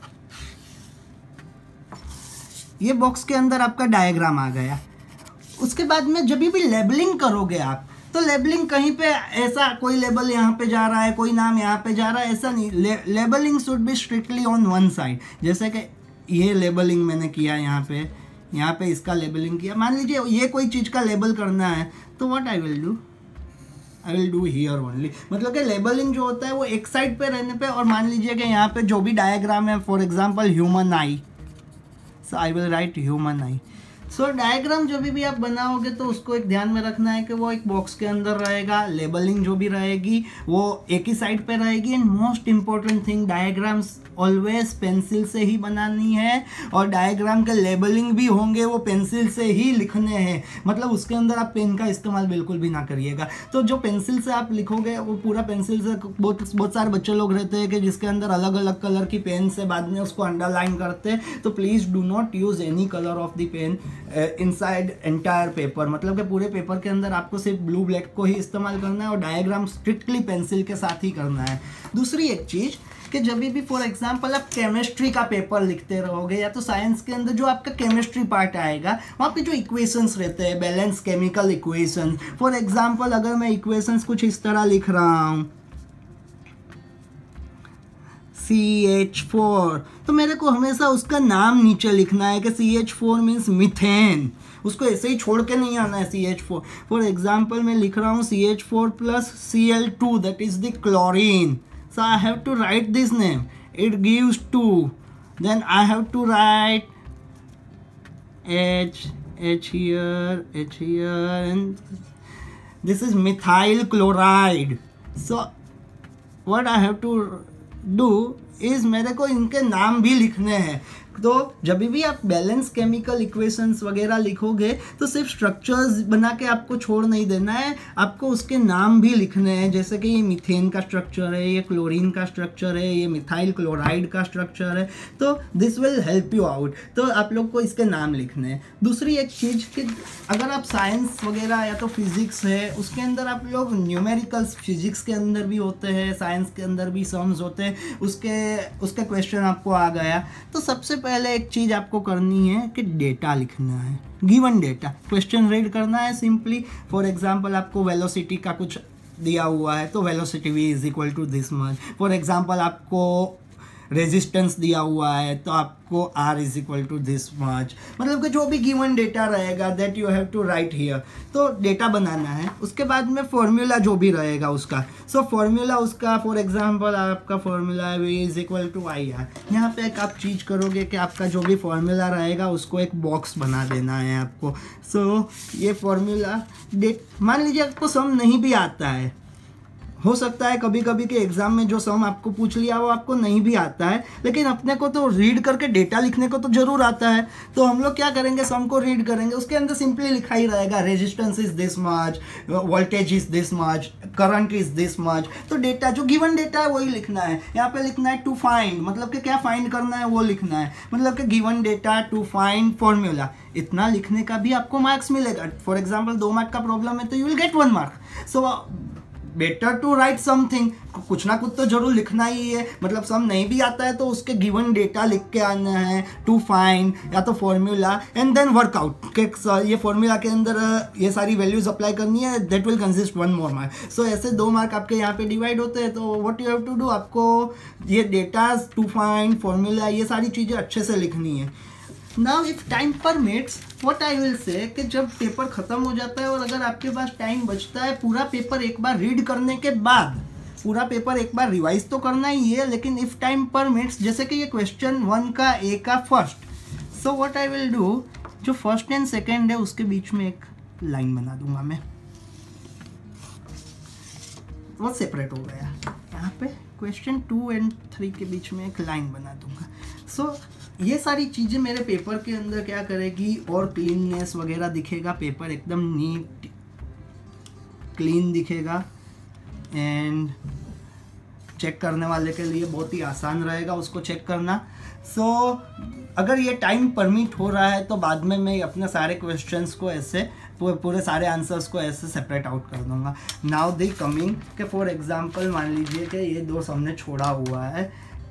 ये बॉक्स के अंदर आपका डायग्राम आ गया. उसके बाद में जब भी लेबलिंग करोगे आप, तो लेबलिंग कहीं पे ऐसा कोई लेबल यहाँ पे जा रहा है, कोई नाम यहाँ पे जा रहा है, ऐसा नहीं। ले, labelling should be strictly on one side. जैसे कि ये लेबलिंग मैंने किया यहाँ पे, यहाँ पे इसका लेबलिंग किया। मान लीजिए ये कोई चीज़ का लेबल करना है, तो what I will do, I will do here only. मतलब कि लेबलिंग जो होता है वो एक साइड पे रहने पे, और मान लीजिए कि यहाँ पे जो भी डायग्राम है, for example human eye, so I will write human eye. So diagram जो भी भी आप बनाओगे तो उसको एक ध्यान में रखना है कि वो एक बॉक्स के अंदर रहेगा। लेबलिंग जो भी रहेगी वो एक ही साइड पे रहेगी। And most important thing, diagrams always pencil से ही बनानी है, और डायग्राम के लेबलिंग भी होंगे वो पेंसिल से ही लिखने हैं। मतलब उसके अंदर आप पेन का इस्तेमाल बिल्कुल भी ना करिएगा। तो जो पेंसिल से आप लिखोगे वो पूरा पेंसिल से, बहुत बहुत सारे बच्चे लोग रहते हैं कि जिसके अंदर अलग अलग कलर की पेन से बाद में उसको अंडरलाइन करते हैं। तो please do not use any colour of the pen inside entire paper. मतलब कि पूरे पेपर के अंदर आपको सिर्फ ब्लू ब्लैक को ही इस्तेमाल करना है, और डायग्राम स्ट्रिक्टली पेंसिल के साथ ही करना है। दूसरी एक चीज़ कि जब भी फॉर एग्जांपल आप केमिस्ट्री का पेपर लिखते रहोगे, या तो साइंस के अंदर जो आपका केमिस्ट्री पार्ट आएगा वहाँ पे जो इक्वेशंस रहते हैं, balance chemical equations, for example अगर मैं इक्वेशंस कुछ इस तरह लिख रहा हूँ सी एच फोर, तो मेरे को हमेशा उसका नाम नीचे लिखना है कि C H four means methane. उसको ऐसे ही छोड़ के नहीं आना है C H four. For example मैं लिख रहा हूँ C H four plus C L two, that is the chlorine. So I have to write this name. It gives two. Then I have to write H, H here, H here, and this is methyl chloride. So what I have to do is मेरे को इनके नाम भी लिखने हैं। तो जब भी आप बैलेंस केमिकल इक्वेशंस वगैरह लिखोगे तो सिर्फ स्ट्रक्चर्स बना के आपको छोड़ नहीं देना है, आपको उसके नाम भी लिखने हैं। जैसे कि ये मीथेन का स्ट्रक्चर है, ये क्लोरीन का स्ट्रक्चर है, ये मिथाइल क्लोराइड का स्ट्रक्चर है। तो this will help you out. तो आप लोग को इसके नाम लिखने हैं। दूसरी एक चीज़ कि अगर आप साइंस वगैरह या तो फिजिक्स है उसके अंदर आप लोग न्यूमेरिकल्स, फिजिक्स के अंदर भी होते हैं, साइंस के अंदर भी सम्स होते हैं, उसके उसके क्वेश्चन आपको आ गया तो सबसे पहले एक चीज़ आपको करनी है कि डेटा लिखना है, गिवन डेटा। क्वेश्चन रीड करना है सिंपली। फॉर एग्जांपल आपको वेलोसिटी का कुछ दिया हुआ है तो velocity V is equal to this much. For example आपको रेजिस्टेंस दिया हुआ है तो आपको R is equal to this much. मतलब कि जो भी गिवन डेटा रहेगा that you have to write here. तो डेटा बनाना है। उसके बाद में फॉर्मूला जो भी रहेगा उसका, सो so, फॉर्मूला उसका फॉर एग्जांपल आपका फॉर्मूला है V is equal to I R. यहाँ पे एक आप चीज़ करोगे कि आपका जो भी फॉर्मूला रहेगा उसको एक बॉक्स बना देना है आपको। सो so, ये फॉर्मूला डेट, मान लीजिए आपको सम नहीं भी आता है, हो सकता है कभी कभी के एग्जाम में जो सम आपको पूछ लिया वो आपको नहीं भी आता है, लेकिन अपने को तो रीड करके डेटा लिखने को तो जरूर आता है। तो हम लोग क्या करेंगे, सम को रीड करेंगे, उसके अंदर सिंपली लिखा ही रहेगा resistance is this much, voltage is this much, current is this much. तो डेटा जो गिवन डेटा है वही लिखना है। यहाँ पे लिखना है टू फाइंड, मतलब कि क्या फाइंड करना है वो लिखना है। मतलब कि given data to find formula, इतना लिखने का भी आपको मार्क्स मिलेगा। फॉर एग्जाम्पल दो मार्क का प्रॉब्लम है तो you will get one mark. So better to write something, कुछ ना कुछ तो जरूर लिखना ही है। मतलब सम नहीं भी आता है तो उसके गिवन डेटा लिख के आना है, टू फाइंड या तो फॉर्मूला एंड देन वर्कआउट के ये फॉर्मूला के अंदर ये सारी वैल्यूज अप्लाई करनी है, that will consist one more mark. सो ऐसे दो मार्क आपके यहाँ पे डिवाइड होते हैं। तो what you have to do, आपको ये डेटा, टू फाइंड, फॉर्मूला, ये सारी चीज़ें अच्छे से लिखनी है। Now if time permits what I will say कि जब पेपर ख़त्म हो जाता है और अगर आपके पास टाइम बचता है, पूरा पेपर एक बार रीड करने के बाद पूरा पेपर एक बार रिवाइज तो करना ही है, लेकिन इफ टाइम परमिट्स, जैसे कि ये क्वेश्चन वन का ए का first, so what I will do, जो फर्स्ट एंड सेकेंड है उसके बीच में एक लाइन बना दूंगा मैं, वो सेपरेट हो गया। यहाँ पे क्वेश्चन टू एंड थ्री के बीच में एक लाइन बना दूंगा। सो so, ये सारी चीज़ें मेरे पेपर के अंदर क्या करेगी, और क्लीननेस वगैरह दिखेगा, पेपर एकदम नीट क्लीन दिखेगा एंड चेक करने वाले के लिए बहुत ही आसान रहेगा उसको चेक करना। सो so, अगर ये टाइम परमिट हो रहा है तो बाद में मैं अपने सारे क्वेश्चंस को ऐसे पूरे सारे आंसर्स को ऐसे सेपरेट आउट कर दूंगा। नाउ दी कमिंग के फॉर एग्जांपल मान लीजिए कि ये दो हमने छोड़ा हुआ है,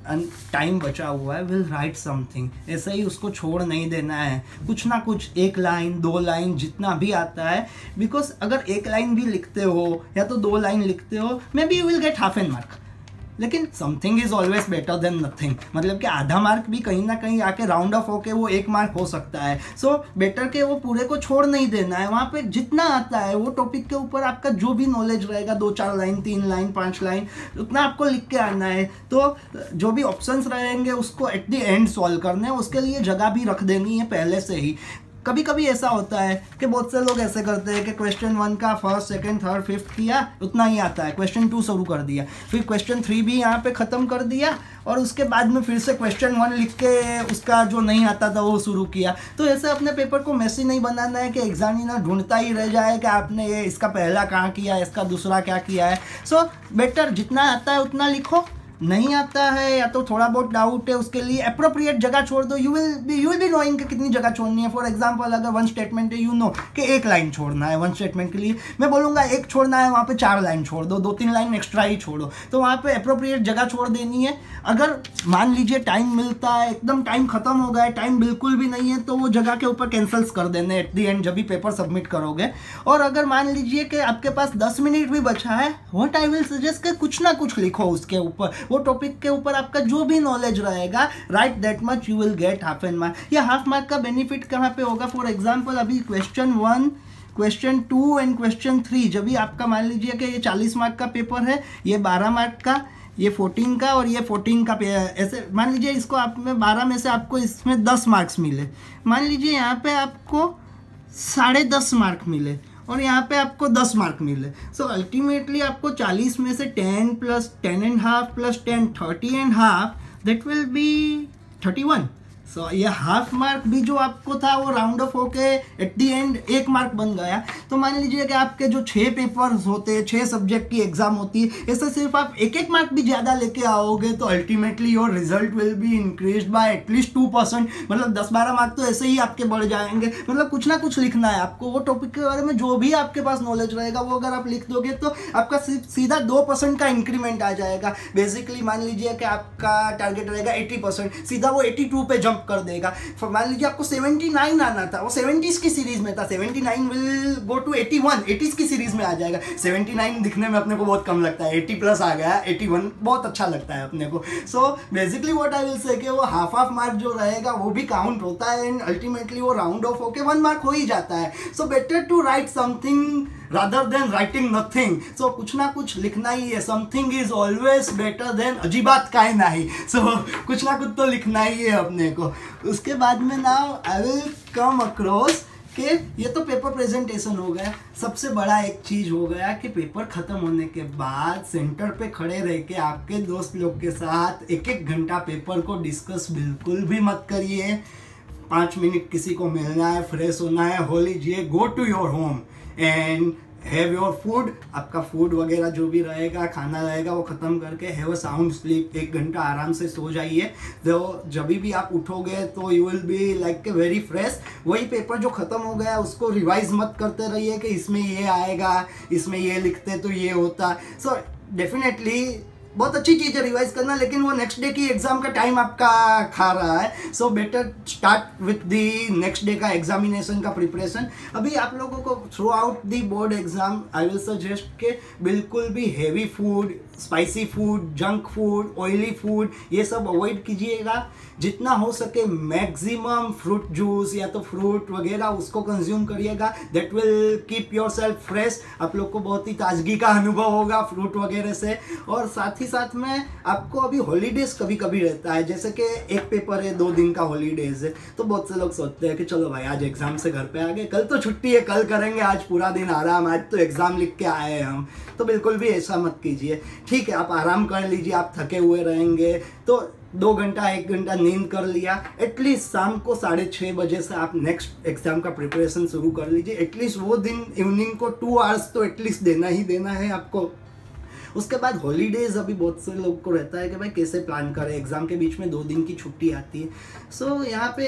टाइम बचा हुआ है, विल राइट समथिंग, ऐसे ही उसको छोड़ नहीं देना है, कुछ ना कुछ एक लाइन दो लाइन जितना भी आता है, बिकॉज अगर एक लाइन भी लिखते हो या तो दो लाइन लिखते हो, maybe you will get half an mark, लेकिन something is always better than nothing, मतलब कि आधा मार्क भी कहीं ना कहीं आके राउंड ऑफ होके वो एक मार्क हो सकता है। सो so, बेटर के वो पूरे को छोड़ नहीं देना है, वहाँ पे जितना आता है वो टॉपिक के ऊपर आपका जो भी नॉलेज रहेगा, दो चार लाइन तीन लाइन पांच लाइन उतना आपको लिख के आना है। तो जो भी ऑप्शंस रहेंगे उसको एट द एंड सॉल्व करने हैं, उसके लिए जगह भी रख देनी है पहले से ही। कभी कभी ऐसा होता है कि बहुत से लोग ऐसे करते हैं कि क्वेश्चन वन का फर्स्ट सेकंड थर्ड फिफ्थ किया, उतना ही आता है, क्वेश्चन टू शुरू कर दिया, फिर क्वेश्चन थ्री भी यहाँ पे ख़त्म कर दिया, और उसके बाद में फिर से क्वेश्चन वन लिख के उसका जो नहीं आता था वो शुरू किया। तो ऐसे अपने पेपर को मैसी नहीं बनाना है कि एग्जामिनर ढूंढता ही रह जाए कि आपने ये इसका पहला कहाँ किया, इसका दूसरा क्या किया है। सो बेटर जितना आता है उतना लिखो, नहीं आता है या तो थोड़ा बहुत डाउट है उसके लिए अप्रोप्रिएट जगह छोड़ दो, you will be you will be knowing कि कितनी जगह छोड़नी है। फॉर एग्जांपल अगर वन स्टेटमेंट है, यू नो कि एक लाइन छोड़ना है वन स्टेटमेंट के लिए, मैं बोलूँगा एक छोड़ना है, वहाँ पे चार लाइन छोड़ दो, दो तीन लाइन एक्स्ट्रा ही छोड़ो, तो वहाँ पे अप्रोप्रिएट जगह छोड़ देनी है। अगर मान लीजिए टाइम मिलता है, एकदम टाइम खत्म हो गया है, टाइम बिल्कुल भी नहीं है, तो वो जगह के ऊपर कैंसल्स कर देने एट दी एंड जब भी पेपर सबमिट करोगे। और अगर मान लीजिए कि आपके पास दस मिनट भी बचा है, व्हाट आई विल सजेस्ट कि कुछ ना कुछ लिखो उसके ऊपर, वो टॉपिक के ऊपर आपका जो भी नॉलेज रहेगा, right that much, you will get half an mark. या हाफ मार्क का बेनिफिट कहाँ पे होगा? फॉर एग्जांपल अभी question one, question two and question three, जब भी आपका मान लीजिए कि ये चालीस मार्क का पेपर है, ये बारह मार्क का, ये फोर्टीन का और ये फोर्टीन का, ऐसे मान लीजिए इसको आप में बारह में से आपको इसमें दस मार्क्स मिले, मान लीजिए यहाँ पे आपको साढ़े दस मार्क मिले और यहाँ पे आपको दस मार्क मिले। सो अल्टीमेटली आपको चालीस में से ten plus ten and half plus ten, thirty and half, that will be thirty one. So so, ये हाफ मार्क भी जो आपको था वो राउंड ऑफ होके एट दी एंड एक मार्क बन गया। तो मान लीजिए कि आपके जो छः पेपर्स होते हैं, छः सब्जेक्ट की एग्जाम होती है, इससे सिर्फ आप एक एक मार्क भी ज़्यादा लेके आओगे तो ultimately your result will be increase by at least two percent, मतलब दस बारह मार्क तो ऐसे ही आपके बढ़ जाएंगे। मतलब कुछ ना कुछ लिखना है आपको, वो टॉपिक के बारे में जो भी आपके पास नॉलेज रहेगा वो अगर आप लिख दोगे तो आपका सीधा दो परसेंट का इंक्रीमेंट आ जाएगा। बेसिकली मान लीजिए कि आपका टारगेट रहेगा एटी परसेंट, सीधा वो एटी टू पे जंप कर देगा। मान लीजिए आपको सेवेंटी नाइन आना था, वो सेवेंटीज की सीरीज में था, seventy nine will go to eighty one, eighties की सीरीज में आ जाएगा। सेवेंटी नाइन दिखने में अपने को बहुत कम लगता है, एटी प्लस आ गया, एटी वन बहुत अच्छा लगता है अपने को। So basically what I will say कि वो हाफ हाफ मार्क जो रहेगा वो भी काउंट होता है एंड अल्टीमेटली वो राउंड ऑफ होके वन मार्क हो ही जाता है। So better to write something rather than writing nothing. So कुछ ना कुछ लिखना ही है, something is always better than अजीबात का ही नहीं। So कुछ ना कुछ तो लिखना ही है अपने को। उसके बाद में now I will come across कि ये तो पेपर प्रेजेंटेशन हो गया। सबसे बड़ा एक चीज़ हो गया कि पेपर ख़त्म होने के बाद सेंटर पे खड़े रह के आपके दोस्त लोग के साथ एक एक घंटा पेपर को डिस्कस बिल्कुल भी मत करिए। पाँच मिनट किसी को मिलना है, फ्रेश होना है, हो लीजिए, go to your home and have your food. आपका फूड वगैरह जो भी रहेगा, खाना रहेगा, वो ख़त्म करके हैव अ साउंड स्लीप, एक घंटा आराम से सो जाइए। तो जब भी आप उठोगे तो you will be like a very fresh. वही पेपर जो ख़त्म हो गया उसको रिवाइज मत करते रहिए कि इसमें ये आएगा, इसमें ये लिखते तो ये होता। सो डेफिनेटली बहुत अच्छी चीज़ है रिवाइज करना, लेकिन वो नेक्स्ट डे की एग्जाम का टाइम आपका खा रहा है। So better start with the next day का एग्जामिनेशन का प्रिपरेशन। अभी आप लोगों को throughout the board exam I will suggest के बिल्कुल भी heavy food, spicy food, junk food, oily food ये सब अवॉइड कीजिएगा। जितना हो सके मैक्सिमम फ्रूट जूस या तो फ्रूट वगैरह उसको कंज्यूम करिएगा। That will keep yourself fresh. आप लोग को बहुत ही ताजगी का अनुभव होगा फ्रूट वगैरह से। और साथ ही साथ में आपको अभी हॉलीडेज कभी कभी रहता है, जैसे कि एक पेपर है, दो दिन का हॉलीडेज है, तो बहुत से लोग सोचते हैं कि चलो भाई आज एग्जाम से घर पे आ गए, कल तो छुट्टी है, कल करेंगे, आज पूरा दिन आराम, आज तो एग्जाम लिख के आए हैं हम। तो बिल्कुल भी ऐसा मत कीजिए। ठीक है, आप आराम कर लीजिए, आप थके हुए रहेंगे तो दो घंटा एक घंटा नींद कर लिया। एटलीस्ट शाम को साढ़े छः बजे से आप नेक्स्ट एग्जाम का प्रिपरेशन शुरू कर लीजिए। एटलीस्ट वो दिन इवनिंग को टू आवर्स तो एटलीस्ट देना ही देना है आपको। उसके बाद हॉलीडेज अभी बहुत से लोग को रहता है कि भाई कैसे प्लान करें, एग्जाम के बीच में दो दिन की छुट्टी आती है। सो so, यहाँ पे एक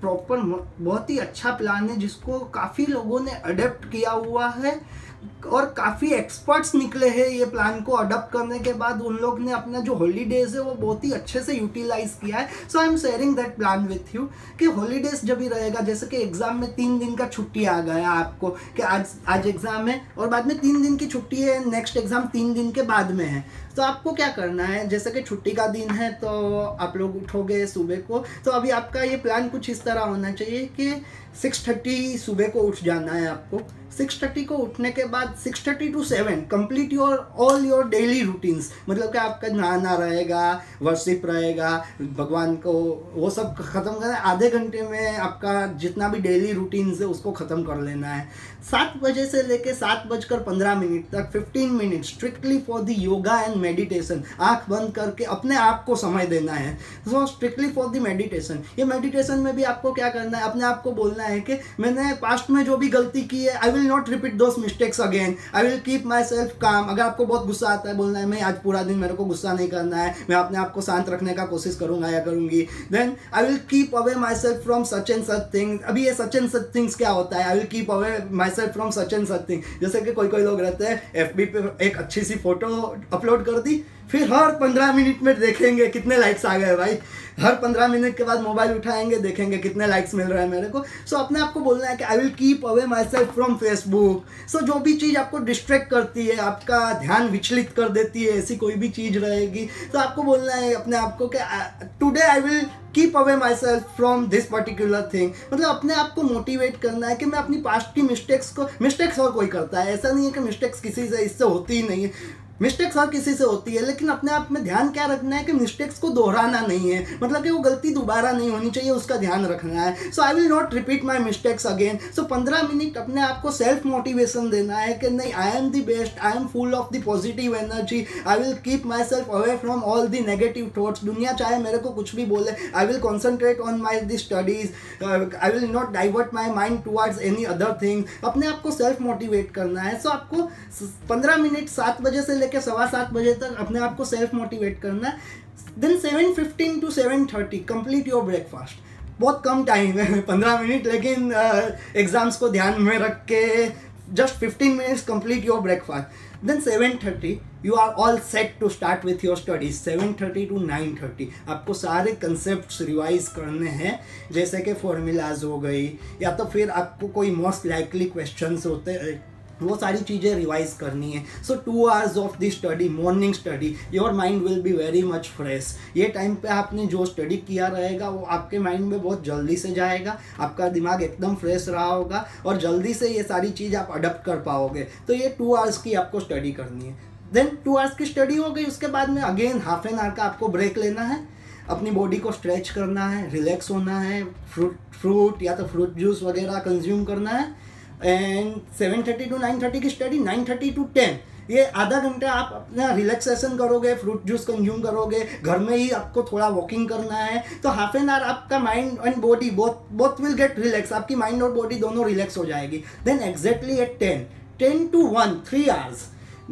प्रॉपर बहुत ही अच्छा प्लान है जिसको काफ़ी लोगों ने अडेप्ट किया हुआ है और काफ़ी एक्सपर्ट्स निकले हैं ये प्लान को अडॉप्ट करने के बाद। उन लोग ने अपना जो हॉलीडेज है वो बहुत ही अच्छे से यूटिलाइज किया है। So I am sharing that plan with you कि हॉलीडेज जब भी रहेगा, जैसे कि एग्जाम में तीन दिन का छुट्टी आ गया आपको कि आज आज एग्जाम है और बाद में तीन दिन की छुट्टी है, नेक्स्ट एग्जाम तीन दिन के बाद में है, तो आपको क्या करना है, जैसे कि छुट्टी का दिन है तो आप लोग उठोगे सुबह को, तो अभी आपका ये प्लान कुछ इस तरह होना चाहिए कि सिक्स थर्टी सुबह को उठ जाना है आपको। सिक्स थर्टी को उठने के बाद six thirty to seven complete your all your daily routines, मतलब कि आपका नहाना रहेगा, वर्शिप रहेगा, भगवान को वो सब ख़त्म करना है। आधे घंटे में आपका जितना भी डेली रूटीन्स है उसको ख़त्म कर लेना है। सात बजे से लेके सात बजकर पंद्रह मिनट तक fifteen minute strictly for the yoga and meditation, आँख बंद करके अपने आप को समय देना है। So strictly for the meditation. ये मेडिटेशन में भी आपको क्या करना है, अपने आप को बोलना है कि मैंने पास्ट में जो भी गलती की है, I will not repeat those mistakes again, I will keep myself calm. अगर आपको बहुत गुस्सा आता है, बोलना है मैं आज पूरा दिन मेरे को गुस्सा नहीं करना है, मैं अपने आप को शांत रखने का कोशिश करूंगा या करूंगी। Then I will keep away myself from such and such things. अभी ये सच एंड सच थिंग्स क्या होता है, I will keep away myself from such and such thing. जैसे कि कोई कोई लोग रहते हैं एफ बी पे एक अच्छी सी फोटो अपलोड कर दी, फिर हर पंद्रह मिनट में देखेंगे कितने लाइक्स आ गए भाई, हर पंद्रह मिनट के बाद मोबाइल उठाएंगे देखेंगे कितने लाइक्स मिल रहे हैं मेरे को। सो so, अपने आप को बोलना है कि I will keep away myself from Facebook. So जो भी चीज़ आपको डिस्ट्रैक्ट करती है, आपका ध्यान विचलित कर देती है, ऐसी कोई भी चीज़ रहेगी तो आपको बोलना है अपने आप को कि today I will keep away myself from this particular thing. मतलब अपने आप को मोटिवेट करना है कि मैं अपनी पास्ट की मिस्टेक्स को, मिस्टेक्स और कोई करता है, ऐसा नहीं है कि मिस्टेक्स किसी से इससे होती ही नहीं है, मिस्टेक्स हर किसी से होती है, लेकिन अपने आप में ध्यान क्या रखना है कि मिस्टेक्स को दोहराना नहीं है, मतलब कि वो गलती दोबारा नहीं होनी चाहिए, उसका ध्यान रखना है। So I will not repeat my mistakes again. So पंद्रह मिनट अपने आप को सेल्फ मोटिवेशन देना है कि नहीं, I am the best, I am full of the positive energy, I will keep myself away from all the negative thoughts. दुनिया चाहे मेरे को कुछ भी बोले, I will concentrate on my the studies, I will not divert my mind towards any other thing. अपने आप को सेल्फ मोटिवेट करना है। सो so, आपको पंद्रह मिनट सात बजे से लेकर सवा सात बजे तक अपने आप को सेल्फ मोटिवेट करना है। Then seven fifteen to seven thirty complete your breakfast. बहुत कम टाइम है पंद्रह मिनट, लेकिन एग्जाम्स uh, को ध्यान में रख के just fifteen minutes complete your breakfast. Then seven thirty you are all set to start with your studies. Seven thirty to nine thirty आपको सारे कंसेप्ट रिवाइज करने हैं, जैसे कि फॉर्मूलाज हो गई या तो फिर आपको कोई मोस्ट लाइकली क्वेश्चंस होते हैं, वो सारी चीज़ें रिवाइज करनी है। So two hours of the study, morning study, your mind will be very much fresh. ये टाइम पे आपने जो स्टडी किया रहेगा वो आपके माइंड में बहुत जल्दी से जाएगा, आपका दिमाग एकदम फ्रेश रहा होगा और जल्दी से ये सारी चीज़ आप अडॉप्ट कर पाओगे। तो ये टू आवर्स की आपको स्टडी करनी है। देन टू आवर्स की स्टडी हो गई, उसके बाद में अगेन हाफ एन आवर का आपको ब्रेक लेना है, अपनी बॉडी को स्ट्रेच करना है, रिलैक्स होना है, फ्रूट फ्रूट या तो फ्रूट जूस वगैरह कंज्यूम करना है। And seven thirty to nine thirty की study, nine thirty to ten ये आधा घंटा आप अपना रिलैक्सेशन करोगे, फ्रूट जूस कंज्यूम करोगे, घर में ही आपको थोड़ा वॉकिंग करना है, तो हाफ एन आवर आपका mind and body both both will get relax, आपकी माइंड और बॉडी दोनों रिलैक्स हो जाएगी। Then exactly at ten ten to one three hours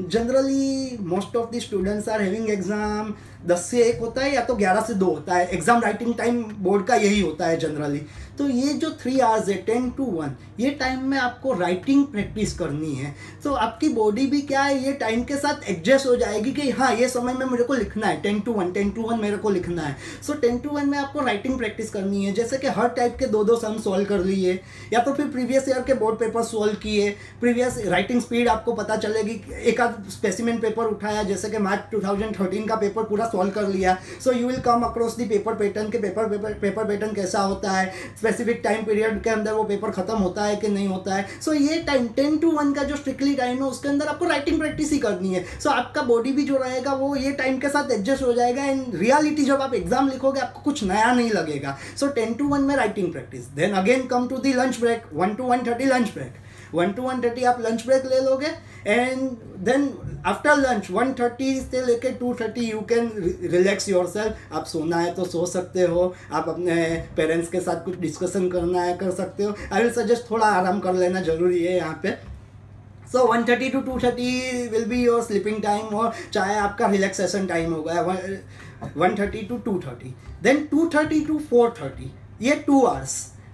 generally most of the students are having exam दस से एक होता है या तो ग्यारह से दो होता है, एग्जाम राइटिंग टाइम बोर्ड का यही होता है जनरली। तो ये जो थ्री आवर्स है टेन टू वन, ये टाइम में आपको राइटिंग प्रैक्टिस करनी है। तो आपकी बॉडी भी क्या है, ये टाइम के साथ एडजस्ट हो जाएगी कि हाँ ये समय में मेरे को लिखना है, ten to one ten to one मेरे को लिखना है। सो टेन टू वन में आपको राइटिंग प्रैक्टिस करनी है, जैसे कि हर टाइप के दो दो सम सॉल्व कर लिए या तो फिर प्रीवियस ईयर के बोर्ड पेपर सॉल्व किए, प्रीवियस राइटिंग स्पीड आपको पता चलेगी। एक आध स्पेसिमेन पेपर उठाया, जैसे कि मार्च टू थाउजेंड थर्टीन का पेपर पूरा सॉल्व कर लिया, so you will come across the paper pattern के पेपर पेपर पेपर पैटर्न कैसा होता है, स्पेसिफिक टाइम पीरियड के अंदर वो पेपर खत्म होता है कि नहीं होता है। सो so, ये टाइम टेन टू वन का जो स्ट्रिक्टली टाइम है उसके अंदर आपको राइटिंग प्रैक्टिस ही करनी है। सो so, आपका बॉडी भी जो रहेगा वो ये टाइम के साथ एडजस्ट हो जाएगा। एंड रियलिटी जब आप एग्जाम लिखोगे आपको कुछ नया नहीं लगेगा। सो टेन टू वन में writing practice. Then again come to the lunch break, one to one thirty lunch break, one to one thirty आप लंच ब्रेक ले लोगे। And then after lunch one thirty से लेके two thirty you can relax yourself. आप सोना है तो सो सकते हो, आप अपने पेरेंट्स के साथ कुछ डिस्कशन करना है कर सकते हो। आई विल सजेस्ट थोड़ा आराम कर लेना जरूरी है यहाँ पे। So one thirty to two thirty will be your sleeping time, और चाहे आपका रिलैक्सेशन टाइम हो गया one thirty to two thirty. Then two thirty to four thirty ये two hours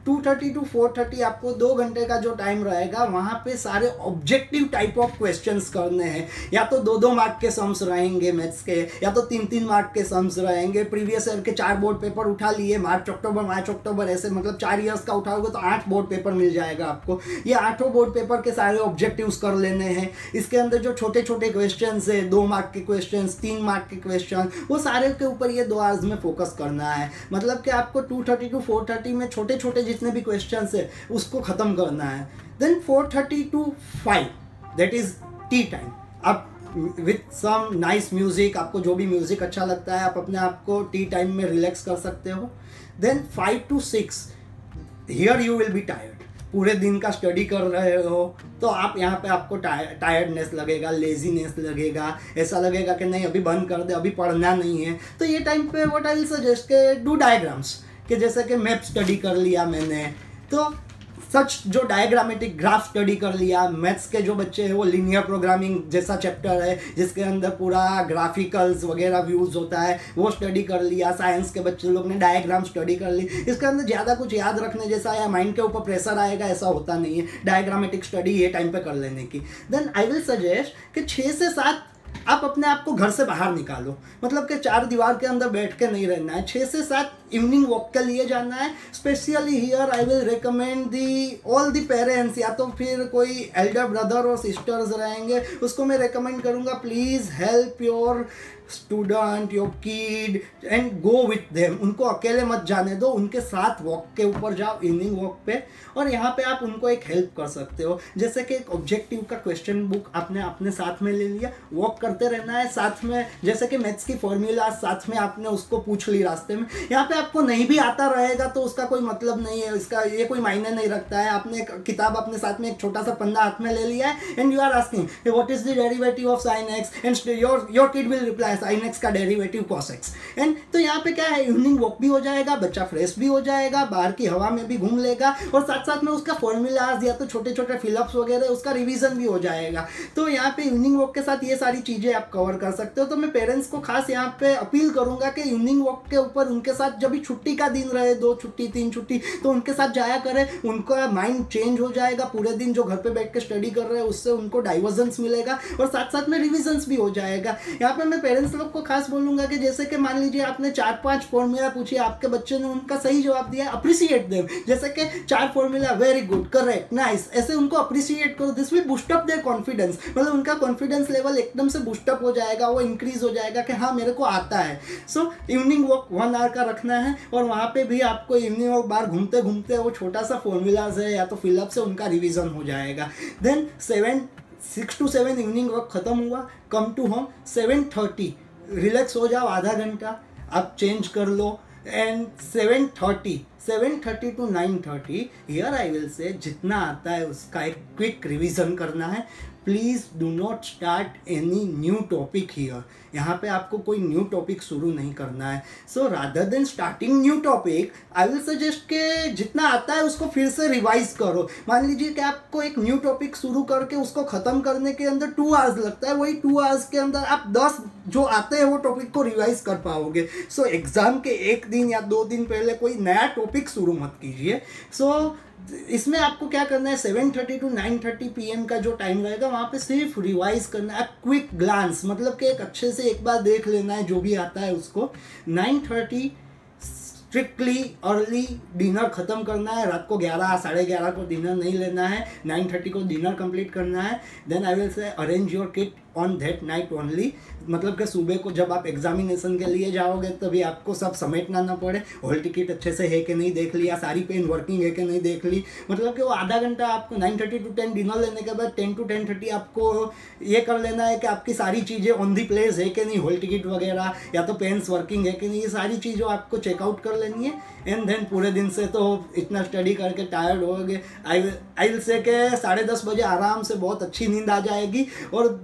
two thirty to four thirty आपको दो घंटे का जो टाइम रहेगा वहाँ पे सारे ऑब्जेक्टिव टाइप ऑफ क्वेश्चंस करने हैं। या तो दो दो मार्क के सम्स रहेंगे मैथ्स के, या तो तीन तीन मार्क के सम्स रहेंगे। प्रीवियस ईयर के चार बोर्ड पेपर उठा लिए, मार्च अक्टूबर मार्च अक्टूबर ऐसे, मतलब चार ईयर्स का उठाओगे तो आठ बोर्ड पेपर मिल जाएगा आपको। ये आठों बोर्ड पेपर के सारे ऑब्जेक्टिव्स कर लेने हैं। इसके अंदर जो छोटे छोटे क्वेश्चन है, दो मार्क के क्वेश्चन, तीन मार्क के क्वेश्चन, वो सारे के ऊपर ये दो आवर्स में फोकस करना है। मतलब कि आपको two thirty to four thirty में छोटे छोटे जितने भी क्वेश्चन है उसको खत्म करना है। Then four thirty to five that is tea time. आप विथ सम नाइस म्यूजिक, आपको जो भी म्यूजिक अच्छा लगता है आप अपने आप को टी टाइम में रिलैक्स कर सकते हो। Then five to six here you will be tired. पूरे दिन का स्टडी कर रहे हो तो आप यहाँ पे आपको टायर्डनेस लगेगा, लेजीनेस लगेगा, ऐसा लगेगा कि नहीं अभी बंद कर दे, अभी पढ़ना नहीं है। तो ये टाइम पे व्हाट आई विल सजेस्ट के डू डायग्राम्स, कि जैसे कि मैप स्टडी कर लिया मैंने तो सच जो डायग्रामेटिक ग्राफ स्टडी कर लिया। मैथ्स के जो बच्चे हैं वो लीनियर प्रोग्रामिंग जैसा चैप्टर है जिसके अंदर पूरा ग्राफिकल्स वगैरह व्यूज़ होता है वो स्टडी कर लिया। साइंस के बच्चे लोग ने डायग्राम स्टडी कर ली। इसके अंदर ज़्यादा कुछ याद रखने जैसा या माइंड के ऊपर प्रेशर आएगा ऐसा होता नहीं है। डायग्रामेटिक स्टडी ये टाइम पे कर लेने की। देन आई विल सजेस्ट कि छः से सात आप अपने आप को घर से बाहर निकालो। मतलब कि चार दीवार के अंदर बैठ के नहीं रहना है। छः से सात इवनिंग वॉक के लिए जाना है। Specially here I will recommend the all the parents, या तो फिर कोई एल्डर ब्रदर और सिस्टर्स रहेंगे उसको मैं रिकमेंड करूँगा please help your student, your kid and go with them. उनको अकेले मत जाने दो, उनके साथ वॉक के ऊपर जाओ इवनिंग वॉक पे। और यहाँ पे आप उनको एक हेल्प कर सकते हो, जैसे कि एक ऑब्जेक्टिव का क्वेश्चन बुक आपने अपने साथ में ले लिया, वॉक करते रहना है साथ में। जैसे कि मैथ्स की फॉर्मूला साथ में आपने उसको पूछ ली रास्ते में। यहाँ पे आपको नहीं भी आता रहेगा तो उसका कोई मतलब नहीं है, इसका ये कोई मायने नहीं रखता है। आपने एक किताब अपने साथ में एक छोटा सा पन्ना हाथ में ले लिया है and you are asking what is the derivative of sine x and your your kid will reply sine x का डेरिवेटिव कॉस एक्स। एंड तो यहाँ पे क्या है, इवनिंग वॉक भी हो जाएगा, बच्चा फ्रेश भी हो जाएगा, बाहर की हवा में भी घूम लेगा और साथ साथ में उसका फॉर्मूलाज या तो छोटे छोटे फिलअप्स वगैरह उसका रिवीजन भी हो जाएगा। तो यहाँ पे इवनिंग वॉक के साथ ये सारी चीज़ें आप कवर कर सकते हो। तो मैं पेरेंट्स को खास यहाँ पे अपील करूँगा कि इवनिंग वॉक के ऊपर उनके साथ जब भी छुट्टी का दिन रहे, दो छुट्टी तीन छुट्टी, तो उनके साथ जाया करें। उनका माइंड चेंज हो जाएगा। पूरे दिन जो घर पे बैठ के स्टडी कर रहे हैं उससे उनको डाइवर्जेंस मिलेगा और साथ साथ में रिविजन्स भी हो जाएगा। यहाँ पे मैं पेरेंट्स लोग को खास बोलूँगा कि जैसे कि मान लीजिए आपने चार पांच फॉर्मूला पूछी, आपके बच्चे ने उनका सही जवाब दिया, अप्रिशिएट देम। जैसे कि चार formula very good, correct, nice, ऐसे उनको अप्रिशिएट करो। This will boost up their confidence. मतलब उनका कॉन्फिडेंस लेवल एकदम से बूस्ट अप हो जाएगा, वो इंक्रीज हो जाएगा कि हाँ मेरे को आता है। So evening walk one hour का रखना है और वहाँ पे भी आपको इवनिंग वॉक बाहर घूमते घूमते वो छोटा सा फॉर्मूलाज है या तो फिलअप से उनका रिविजन हो जाएगा। Then seven six to seven evening walk खत्म हुआ, come to home seven thirty relax हो जाओ, आधा घंटा आप चेंज कर लो and seven thirty seven thirty to nine thirty here I will say जितना आता है उसका एक क्विक रिवीजन करना है। Please do not start any new topic here. यहाँ पे आपको कोई न्यू टॉपिक शुरू नहीं करना है। So rather than starting new topic I will suggest के जितना आता है उसको फिर से रिवाइज करो। मान लीजिए कि आपको एक न्यू टॉपिक शुरू करके उसको ख़त्म करने के अंदर टू आवर्स लगता है, वही टू आवर्स के अंदर आप दस जो आते हैं वो टॉपिक को रिवाइज कर पाओगे। सो so, एग्ज़ाम के एक दिन या दो दिन पहले कोई नया टॉपिक शुरू मत कीजिए। सो so, इसमें आपको क्या करना है, seven thirty to nine thirty P M का जो टाइम रहेगा वहाँ पे सिर्फ रिवाइज करना है, क्विक ग्लांस, मतलब कि एक अच्छे से एक बार देख लेना है जो भी आता है उसको। Nine thirty strictly early dinner ख़त्म करना है। रात को ग्यारह साढ़े ग्यारह को डिनर नहीं लेना है, नाइन थर्टी को डिनर कंप्लीट करना है। Then I will say arrange your kit on that night only. मतलब कि सुबह को जब आप एग्जामिनेशन के लिए जाओगे तभी आपको सब समेटना ना पड़े। हॉल टिकट अच्छे से है कि नहीं देख लिया, सारी पेन वर्किंग है कि नहीं देख ली। मतलब कि वो आधा घंटा आपको nine thirty to ten dinner लेने के बाद टेन टू टेन थर्टी आपको ये कर लेना है कि आपकी सारी चीज़ें ऑन दी प्लेस है कि नहीं, हॉल टिकट वगैरह या तो पेन्स वर्किंग है कि नहीं, ये सारी चीज़ों आपको चेकआउट कर लेनी है। एंड देन पूरे दिन से तो इतना स्टडी करके टायर्ड हो गए। आई आई विल से के साढ़े दस बजे आराम से बहुत अच्छी नींद आ जाएगी और बहुत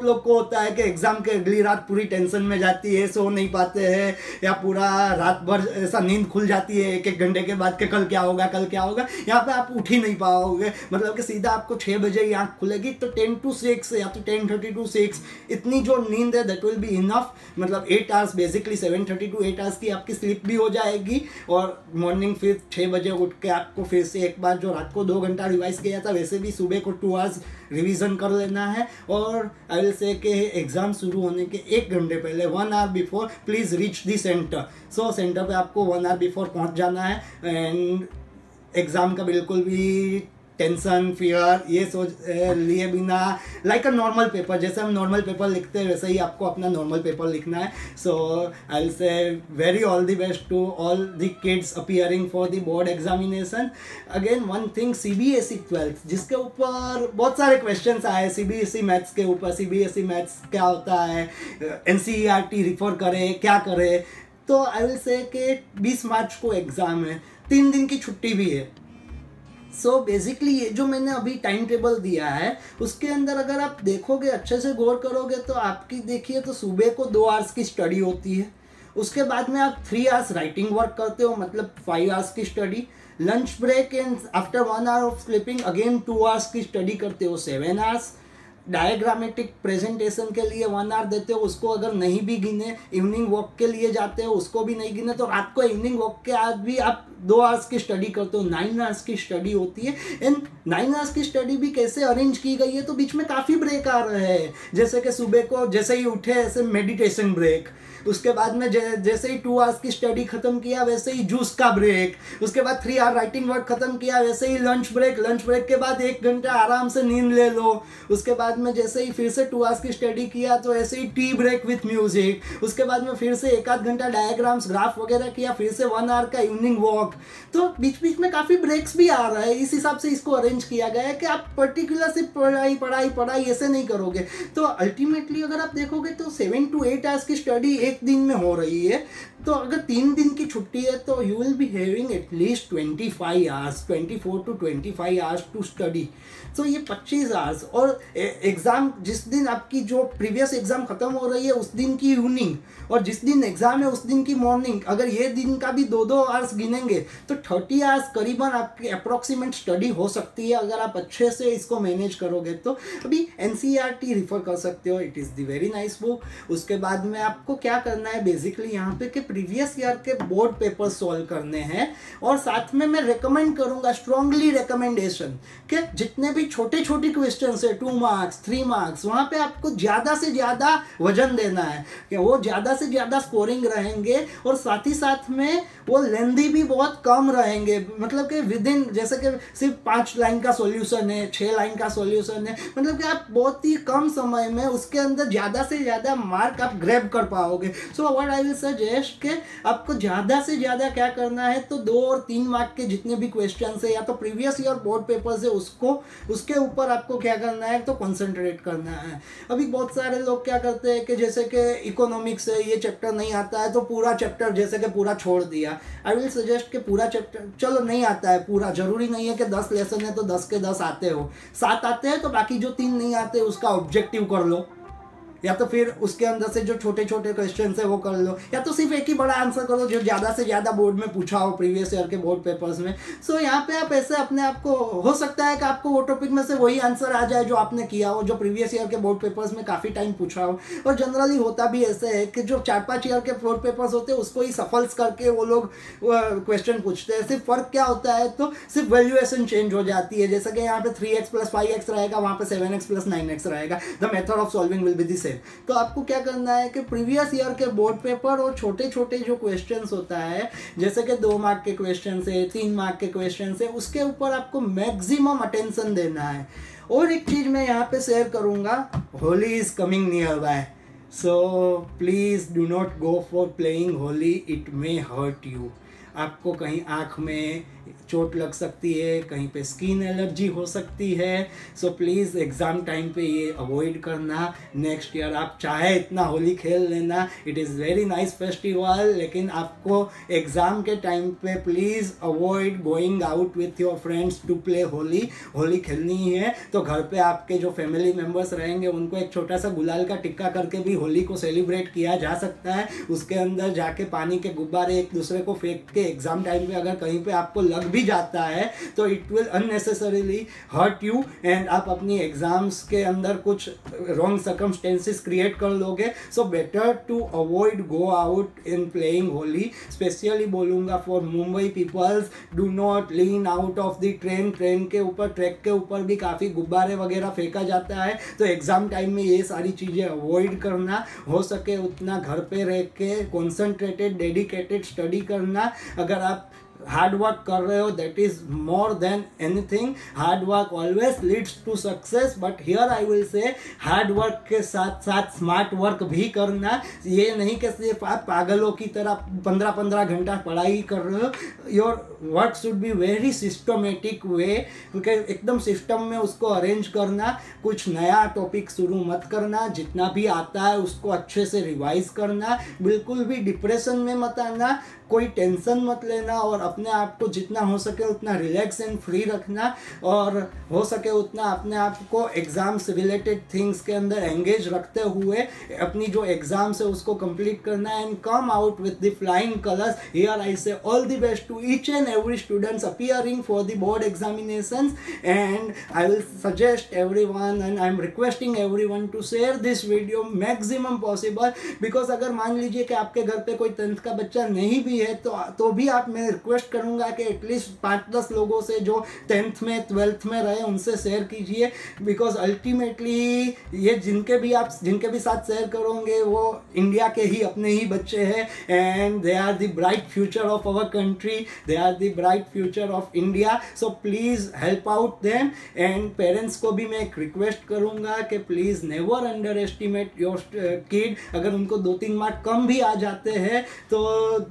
बहुत लोग को होता है कि एग्जाम के अगली रात पूरी टेंशन में जाती है, सो नहीं पाते हैं, या पूरा रात भर ऐसा नींद खुल जाती है एक एक घंटे के बाद कि कल क्या होगा कल क्या होगा। यहाँ पे आप उठ ही नहीं पाओगे, मतलब कि सीधा आपको छः बजे ही आँख खुलेगी, तो टेन टू सिक्स या तो टेन थर्टी टू सिक्स इतनी जो नींद है दैट विल बी इनफ, मतलब eight hours basically seven thirty to eight hours की आपकी स्लीप भी हो जाएगी, और मॉर्निंग फिर छः बजे उठ के आपको फिर से एक बार जो रात को दो घंटा रिवाइज किया था वैसे भी सुबह को टू आवर्स रिवीजन कर लेना है। और आई विल से कि एग्ज़ाम शुरू होने के एक घंटे पहले one hour before please reach the centre. So centre पे आपको वन आवर बिफोर पहुंच जाना है, एंड एग्ज़ाम का बिल्कुल भी टेंशन फियर ये सोच लिए बिना लाइक अ नॉर्मल पेपर, जैसे हम नॉर्मल पेपर लिखते हैं वैसे ही आपको अपना नॉर्मल पेपर लिखना है। So I will say very all the best to all the kids appearing for the board examination. Again one thing, CBSE twelfth जिसके ऊपर बहुत सारे क्वेश्चंस आए, सीबीएसई मैथ्स के ऊपर, सीबीएसई मैथ्स क्या होता है, एनसीईआरटी रिफर करे क्या करे, तो आई विल से कि बीस मार्च को एग्ज़ाम है, तीन दिन की छुट्टी भी है। सो so बेसिकली ये जो मैंने अभी टाइम टेबल दिया है उसके अंदर अगर आप देखोगे अच्छे से गौर करोगे तो आपकी देखिए तो सुबह को दो आवर्स की स्टडी होती है, उसके बाद में आप थ्री आवर्स राइटिंग वर्क करते हो मतलब फाइव आवर्स की study, lunch break and after one hour of sleeping again two hours की स्टडी करते हो सेवन आवर्स, डायग्रामेटिक प्रेजेंटेशन के लिए वन आवर देते हो उसको अगर नहीं भी गिने, इवनिंग वॉक के लिए जाते हो उसको भी नहीं गिने, तो रात को इवनिंग वॉक के बाद भी आप दो आवर्स की स्टडी करते हो, नाइन आवर्स की स्टडी होती है। एंड नाइन आवर्स की स्टडी भी कैसे अरेंज की गई है, तो बीच में काफ़ी ब्रेक आ रहे हैं, जैसे कि सुबह को जैसे ही उठे ऐसे मेडिटेशन ब्रेक, उसके बाद में जैसे ही टू आवर्स की स्टडी खत्म किया वैसे ही जूस का ब्रेक, उसके बाद थ्री आवर राइटिंग वर्क खत्म किया वैसे ही लंच ब्रेक, लंच ब्रेक के बाद एक घंटा आराम से नींद ले लो, उसके बाद में जैसे ही फिर से टू आवर्स की स्टडी किया तो ऐसे ही टी ब्रेक विथ म्यूजिक, उसके बाद में फिर से एक आध घंटा डायग्राम्स ग्राफ वगैरह किया, फिर से वन आवर का इवनिंग वॉक, तो बीच बीच में काफ़ी ब्रेक्स भी आ रहा है। इस हिसाब से इसको अरेंज किया गया है कि आप पर्टिकुलर से पढ़ाई पढ़ाई पढ़ाई ऐसे नहीं करोगे, तो अल्टीमेटली अगर आप देखोगे तो सेवन टू एट आवर्स की स्टडी एक दिन में हो रही है, तो अगर तीन दिन की छुट्टी है तो you will be having at least twenty five hours, twenty four to twenty five hours to study. तो ये पच्चीस आवर्स, और एग्ज़ाम जिस दिन आपकी जो प्रीवियस एग्ज़ाम ख़त्म हो रही है उस दिन की इवनिंग, और जिस दिन एग्ज़ाम है उस दिन की मॉर्निंग, अगर ये दिन का भी दो दो आवर्स गिनेंगे तो थर्टी आवर्स करीबन आपकी अप्रॉक्सीमेट स्टडी हो सकती है अगर आप अच्छे से इसको मैनेज करोगे। तो अभी एनसीईआरटी रिफ़र कर सकते हो, it is the very nice book. उसके बाद में आपको क्या करना है बेसिकली यहाँ पे कि प्रीवियस ईयर के बोर्ड पेपर सॉल्व करने हैं, और साथ में मैं रिकमेंड करूँगा स्ट्रांगली रिकमेंडेशन कि जितने भी छोटे छोटे क्वेश्चन है टू मार्क्स थ्री मार्क्स वहाँ पे आपको ज़्यादा से ज़्यादा वजन देना है कि वो ज़्यादा से ज़्यादा स्कोरिंग रहेंगे, और साथ ही साथ में वो लेंदी भी बहुत कम रहेंगे, मतलब कि विद इन जैसे कि सिर्फ पाँच लाइन का सॉल्यूशन है, छः लाइन का सॉल्यूशन है, मतलब कि आप बहुत ही कम समय में उसके अंदर ज़्यादा से ज़्यादा मार्क आप ग्रैब कर पाओगे। So what I will suggest कि आपको ज़्यादा से ज़्यादा क्या करना है, तो दो और तीन मार्क के जितने भी क्वेश्चन है या तो प्रीवियस ईयर बोर्ड पेपर्स है उसको उसके ऊपर आपको क्या करना है तो कंसंट्रेट करना है। अभी बहुत सारे लोग क्या करते हैं कि जैसे कि इकोनॉमिक्स है ये चैप्टर नहीं आता है तो पूरा चैप्टर जैसे कि पूरा छोड़ दिया। आई विल सजेस्ट कि पूरा चैप्टर चलो नहीं आता है पूरा, जरूरी नहीं है कि दस लेसन है तो दस के दस आते हो, सात आते हैं तो बाकी जो तीन नहीं आते उसका ऑब्जेक्टिव कर लो, या तो फिर उसके अंदर से जो छोटे छोटे क्वेश्चन है वो कर लो, या तो सिर्फ एक ही बड़ा आंसर करो जो ज़्यादा से ज़्यादा बोर्ड में पूछा हो प्रीवियस ईयर के बोर्ड पेपर्स में। सो so, यहाँ पे आप ऐसे अपने आप को हो सकता है कि आपको वो टॉपिक में से वही आंसर आ जाए जो आपने किया हो, जो प्रीवियस ईयर के बोर्ड पेपर्स में काफ़ी टाइम पूछा हो। और जनरली होता भी ऐसे है कि जो चार पाँच ईयर के बोर्ड पेपर्स होते हैं उसको ही सफल्स करके वो लोग क्वेश्चन पूछते हैं। सिर्फ फ़र्क क्या होता है तो सिर्फ वैल्यूएशन चेंज हो जाती है, जैसे कि यहाँ पे three x plus five x रहेगा, वहाँ पे seven x plus nine x रहेगा, the method of solving will be the same. तो आपको क्या करना है कि प्रीवियस ईयर के बोर्ड पेपर और छोटे छोटे जो क्वेश्चंस होता है जैसे कि दो मार्क के क्वेश्चन है, तीन मार्क के क्वेश्चन है, उसके ऊपर आपको मैक्सिमम अटेंशन देना है। और एक चीज़ मैं यहाँ पे शेयर करूँगा, Holi is coming near by, so please do not go for playing Holi, it may hurt you. आपको कहीं आँख में चोट लग सकती है, कहीं पे स्किन एलर्जी हो सकती है। सो प्लीज़ एग्ज़ाम टाइम पे ये अवॉइड करना। नेक्स्ट ईयर आप चाहे इतना होली खेल लेना, it is very nice festival, लेकिन आपको एग्ज़ाम के टाइम पे please avoid going out with your friends to play Holi. Holi खेलनी ही है तो घर पे आपके जो फैमिली मेम्बर्स रहेंगे उनको एक छोटा सा गुलाल का टिक्का करके भी होली को सेलिब्रेट किया जा सकता है। उसके अंदर जाके पानी के गुब्बारे एक दूसरे को फेंक के एग्ज़ाम टाइम पे अगर कहीं पे आपको लग भी जाता है तो it will unnecessarily hurt you and आप अपनी एग्जाम्स के अंदर कुछ रॉन्ग सर्कमस्टेंसेस क्रिएट कर लोगे। So better to avoid go out in playing Holi. Specially बोलूँगा for Mumbai peoples, do not lean out of the train. Train के ऊपर, ट्रैक के ऊपर भी काफ़ी गुब्बारे वगैरह फेंका जाता है, तो एग्ज़ाम टाइम में ये सारी चीज़ें अवॉइड करना। हो सके उतना घर पे रह के कॉन्सेंट्रेटेड डेडिकेटेड स्टडी करना। अगर आप हार्ड वर्क कर रहे हो, that is more than anything. Hard work always leads to success, but here I will say hard work के साथ साथ स्मार्ट वर्क भी करना। ये नहीं कि सिर्फ आप पागलों की तरह पंद्रह पंद्रह घंटा पढ़ाई कर रहे हो। Your work should be very systematic way, क्योंकि एकदम सिस्टम में उसको अरेंज करना। कुछ नया टॉपिक शुरू मत करना, जितना भी आता है उसको अच्छे से रिवाइज करना। बिल्कुल भी डिप्रेशन में मत आना, कोई टेंशन मत लेना, और अपने आप को जितना हो सके उतना रिलैक्स एंड फ्री रखना, और हो सके उतना अपने आप को एग्ज़ाम्स रिलेटेड थिंग्स के अंदर एंगेज रखते हुए अपनी जो एग्ज़ाम्स है उसको कंप्लीट करना and come out with the flying colours. Here I say all the best to each and every students appearing for the board examinations, and I will suggest everyone and I am requesting everyone to share this video maximum possible, because अगर मान लीजिए कि आपके घर पे कोई tenth का बच्चा नहीं भी है तो तो भी आप, मैं रिक्वेस्ट करूंगा कि एटलीस्ट पाँच दस लोगों से जो टेंथ में ट्वेल्थ में रहे उनसे शेयर कीजिए, बिकॉज अल्टीमेटली ये जिनके भी आप जिनके भी साथ शेयर करोगे वो इंडिया के ही अपने ही बच्चे हैं, and they are the bright future of our country, they are the bright future of India. So please help out them. And parents को भी मैं एक रिक्वेस्ट करूंगा कि please never underestimate your kid. अगर उनको दो तीन मार्क कम भी आ जाते हैं तो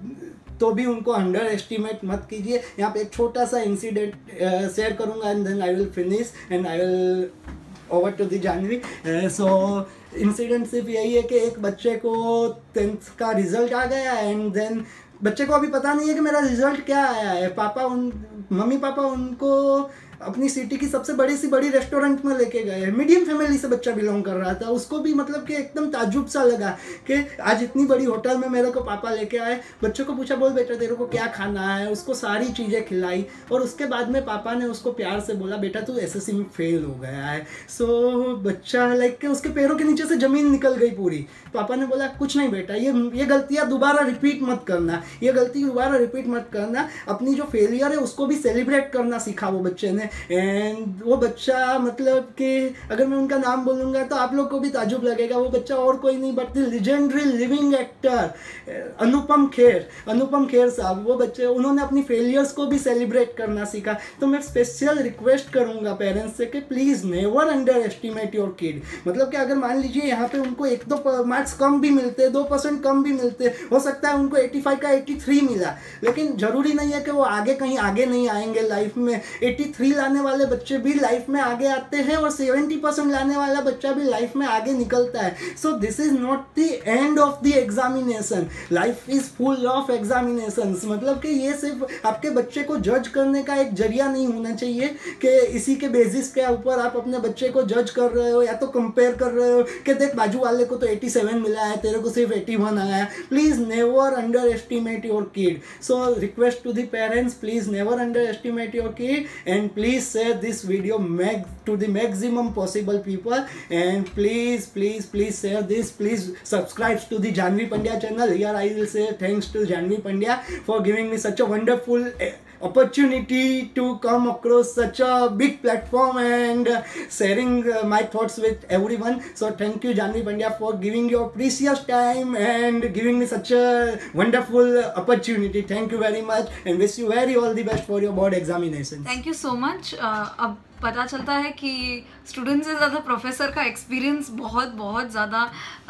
तो भी उनको अंडर एस्टिमेट मत कीजिए। यहाँ पे एक छोटा सा इंसिडेंट शेयर करूंगा and then I will finish and I will over to the Janvi. So incident सिर्फ यही है कि एक बच्चे को टेंथ का रिजल्ट आ गया एंड देन बच्चे को अभी पता नहीं है कि मेरा रिजल्ट क्या आया है। पापा उन मम्मी पापा उनको अपनी सिटी की सबसे बड़ी सी बड़ी रेस्टोरेंट में लेके गए। मीडियम फैमिली से बच्चा बिलोंग कर रहा था, उसको भी मतलब कि एकदम ताजुब सा लगा कि आज इतनी बड़ी होटल में मेरे को पापा लेके आए। बच्चों को पूछा, बोल बेटा तेरे को क्या खाना है, उसको सारी चीज़ें खिलाई और उसके बाद में पापा ने उसको प्यार से बोला, बेटा तू एसएससी में फेल हो गया है। सो बच्चा लाइक के उसके पैरों के नीचे से ज़मीन निकल गई पूरी। पापा ने बोला कुछ नहीं बेटा, ये ये गलतियाँ दोबारा रिपीट मत करना, ये गलती दोबारा रिपीट मत करना। अपनी जो फेलियर है उसको भी सेलिब्रेट करना सीखा वो बच्चे ने। एंड वो बच्चा मतलब कि अगर मैं उनका नाम बोलूँगा तो आप लोग को भी ताजुब लगेगा। वो बच्चा और कोई नहीं but the legendary living actor Anupam Kher Anupam Kher साहब। वो बच्चे उन्होंने अपनी फेलियर्स को भी सेलिब्रेट करना सीखा। तो मैं स्पेशल रिक्वेस्ट करूँगा पेरेंट्स से कि please never underestimate your kid. मतलब कि अगर मान लीजिए यहाँ पे उनको एक दो मार्क्स कम भी मिलते, दो परसेंट कम भी मिलते, हो सकता है उनको एटी फाइव का एटी थ्री मिला, लेकिन ज़रूरी नहीं है कि वो आगे कहीं आगे नहीं आएंगे लाइफ में। एटी थ्री लाने वाले बच्चे भी लाइफ में आगे आते हैं और सेवेंटी परसेंट लाने वाला बच्चा भी लाइफ में आगे निकलता है। So this is not the end of the examination, life is full of examinations. मतलब कि ये सिर्फ आपके बच्चे को जज करने का एक जरिया नहीं होना चाहिए कि इसी के बेसिस के ऊपर आप अपने बच्चे को जज कर रहे हो या तो कंपेयर कर रहे हो कि देख बाजू वाले को तो एटी सेवन मिला है, तेरे को सिर्फ एटी वन आया है। Please never underestimate your kid. So request to the parents, please never underestimate your kid and please share this video mag to the maximum possible people, and please please please share this. Please subscribe to the Janvi Pandya channel. Here I will say thanks to Janvi Pandya for giving me such a wonderful opportunity to come across such a big platform and uh, sharing uh, my thoughts with everyone. So thank you Janvi Pandya for giving your precious time and giving me such a wonderful opportunity. Thank you very much and wish you very all the best for your board examinations. Thank you so much. uh, अब पता चलता है कि student से ज़्यादा professor का experience बहुत बहुत ज़्यादा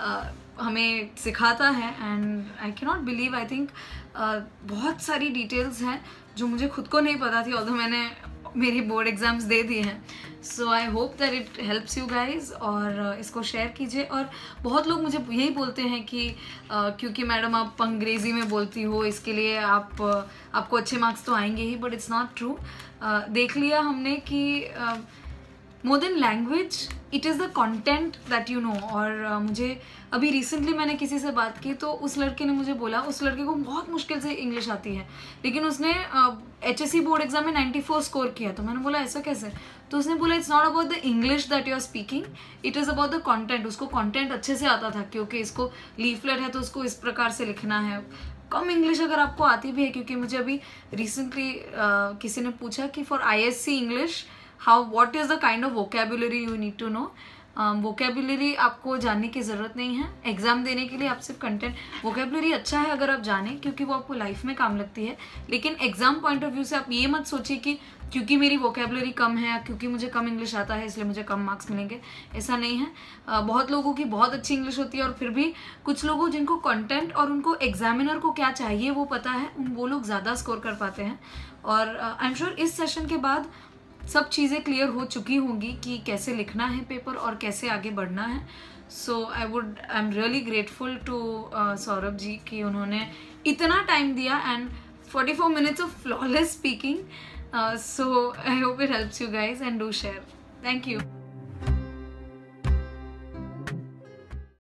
हमें सिखाता है and I can not believe, I think बहुत सारी डिटेल्स हैं जो मुझे खुद को नहीं पता थी, ऑल्दो मैंने मेरी बोर्ड एग्ज़ाम्स दे दिए हैं. So I hope that it helps you guys, और इसको शेयर कीजिए. और बहुत लोग मुझे यही बोलते हैं कि uh, क्योंकि मैडम आप अंग्रेज़ी में बोलती हो इसके लिए आप uh, आपको अच्छे मार्क्स तो आएंगे ही, बट इट्स नॉट ट्रू. देख लिया हमने कि more than language it is the content that you know. और uh, मुझे अभी रिसेंटली मैंने किसी से बात की तो उस लड़के ने मुझे बोला, उस लड़के को बहुत मुश्किल से इंग्लिश आती है लेकिन उसने H S C board exam में नाइन्टी फोर स्कोर किया. तो मैंने बोला ऐसा कैसे? तो उसने बोला it's not about the English that you are speaking, it is about the content. उसको कंटेंट अच्छे से आता था क्योंकि इसको लीफलेट है तो उसको इस प्रकार से लिखना है. कम इंग्लिश अगर आपको आती भी है, क्योंकि मुझे अभी रिसेंटली uh, किसी ने पूछा कि for I S C English how what is the kind of vocabulary you need to know. Vocabulary आपको जानने की ज़रूरत नहीं है एग्ज़ाम देने के लिए, आप सिर्फ कंटेंट. वोकेबुलरी अच्छा है अगर आप जानें क्योंकि वो आपको लाइफ में काम लगती है, लेकिन एग्ज़ाम पॉइंट ऑफ व्यू से आप ये मत सोचिए कि क्योंकि मेरी वोकेबुलरी कम है, क्योंकि मुझे कम इंग्लिश आता है इसलिए मुझे कम मार्क्स मिलेंगे. ऐसा नहीं है. uh, बहुत लोगों की बहुत अच्छी इंग्लिश होती है और फिर भी कुछ लोगों जिनको कंटेंट और उनको एग्जामिनर को क्या चाहिए वो पता है, उन वो लोग ज़्यादा स्कोर कर पाते हैं. और आई एम श्योर इस सेशन के बाद सब चीज़ें क्लियर हो चुकी होंगी कि कैसे लिखना है पेपर और कैसे आगे बढ़ना है. So I would I am really grateful to Saurabh ji कि उन्होंने इतना टाइम दिया and forty four minutes of flawless speaking. So I hope it helps you guys and do share. Thank you.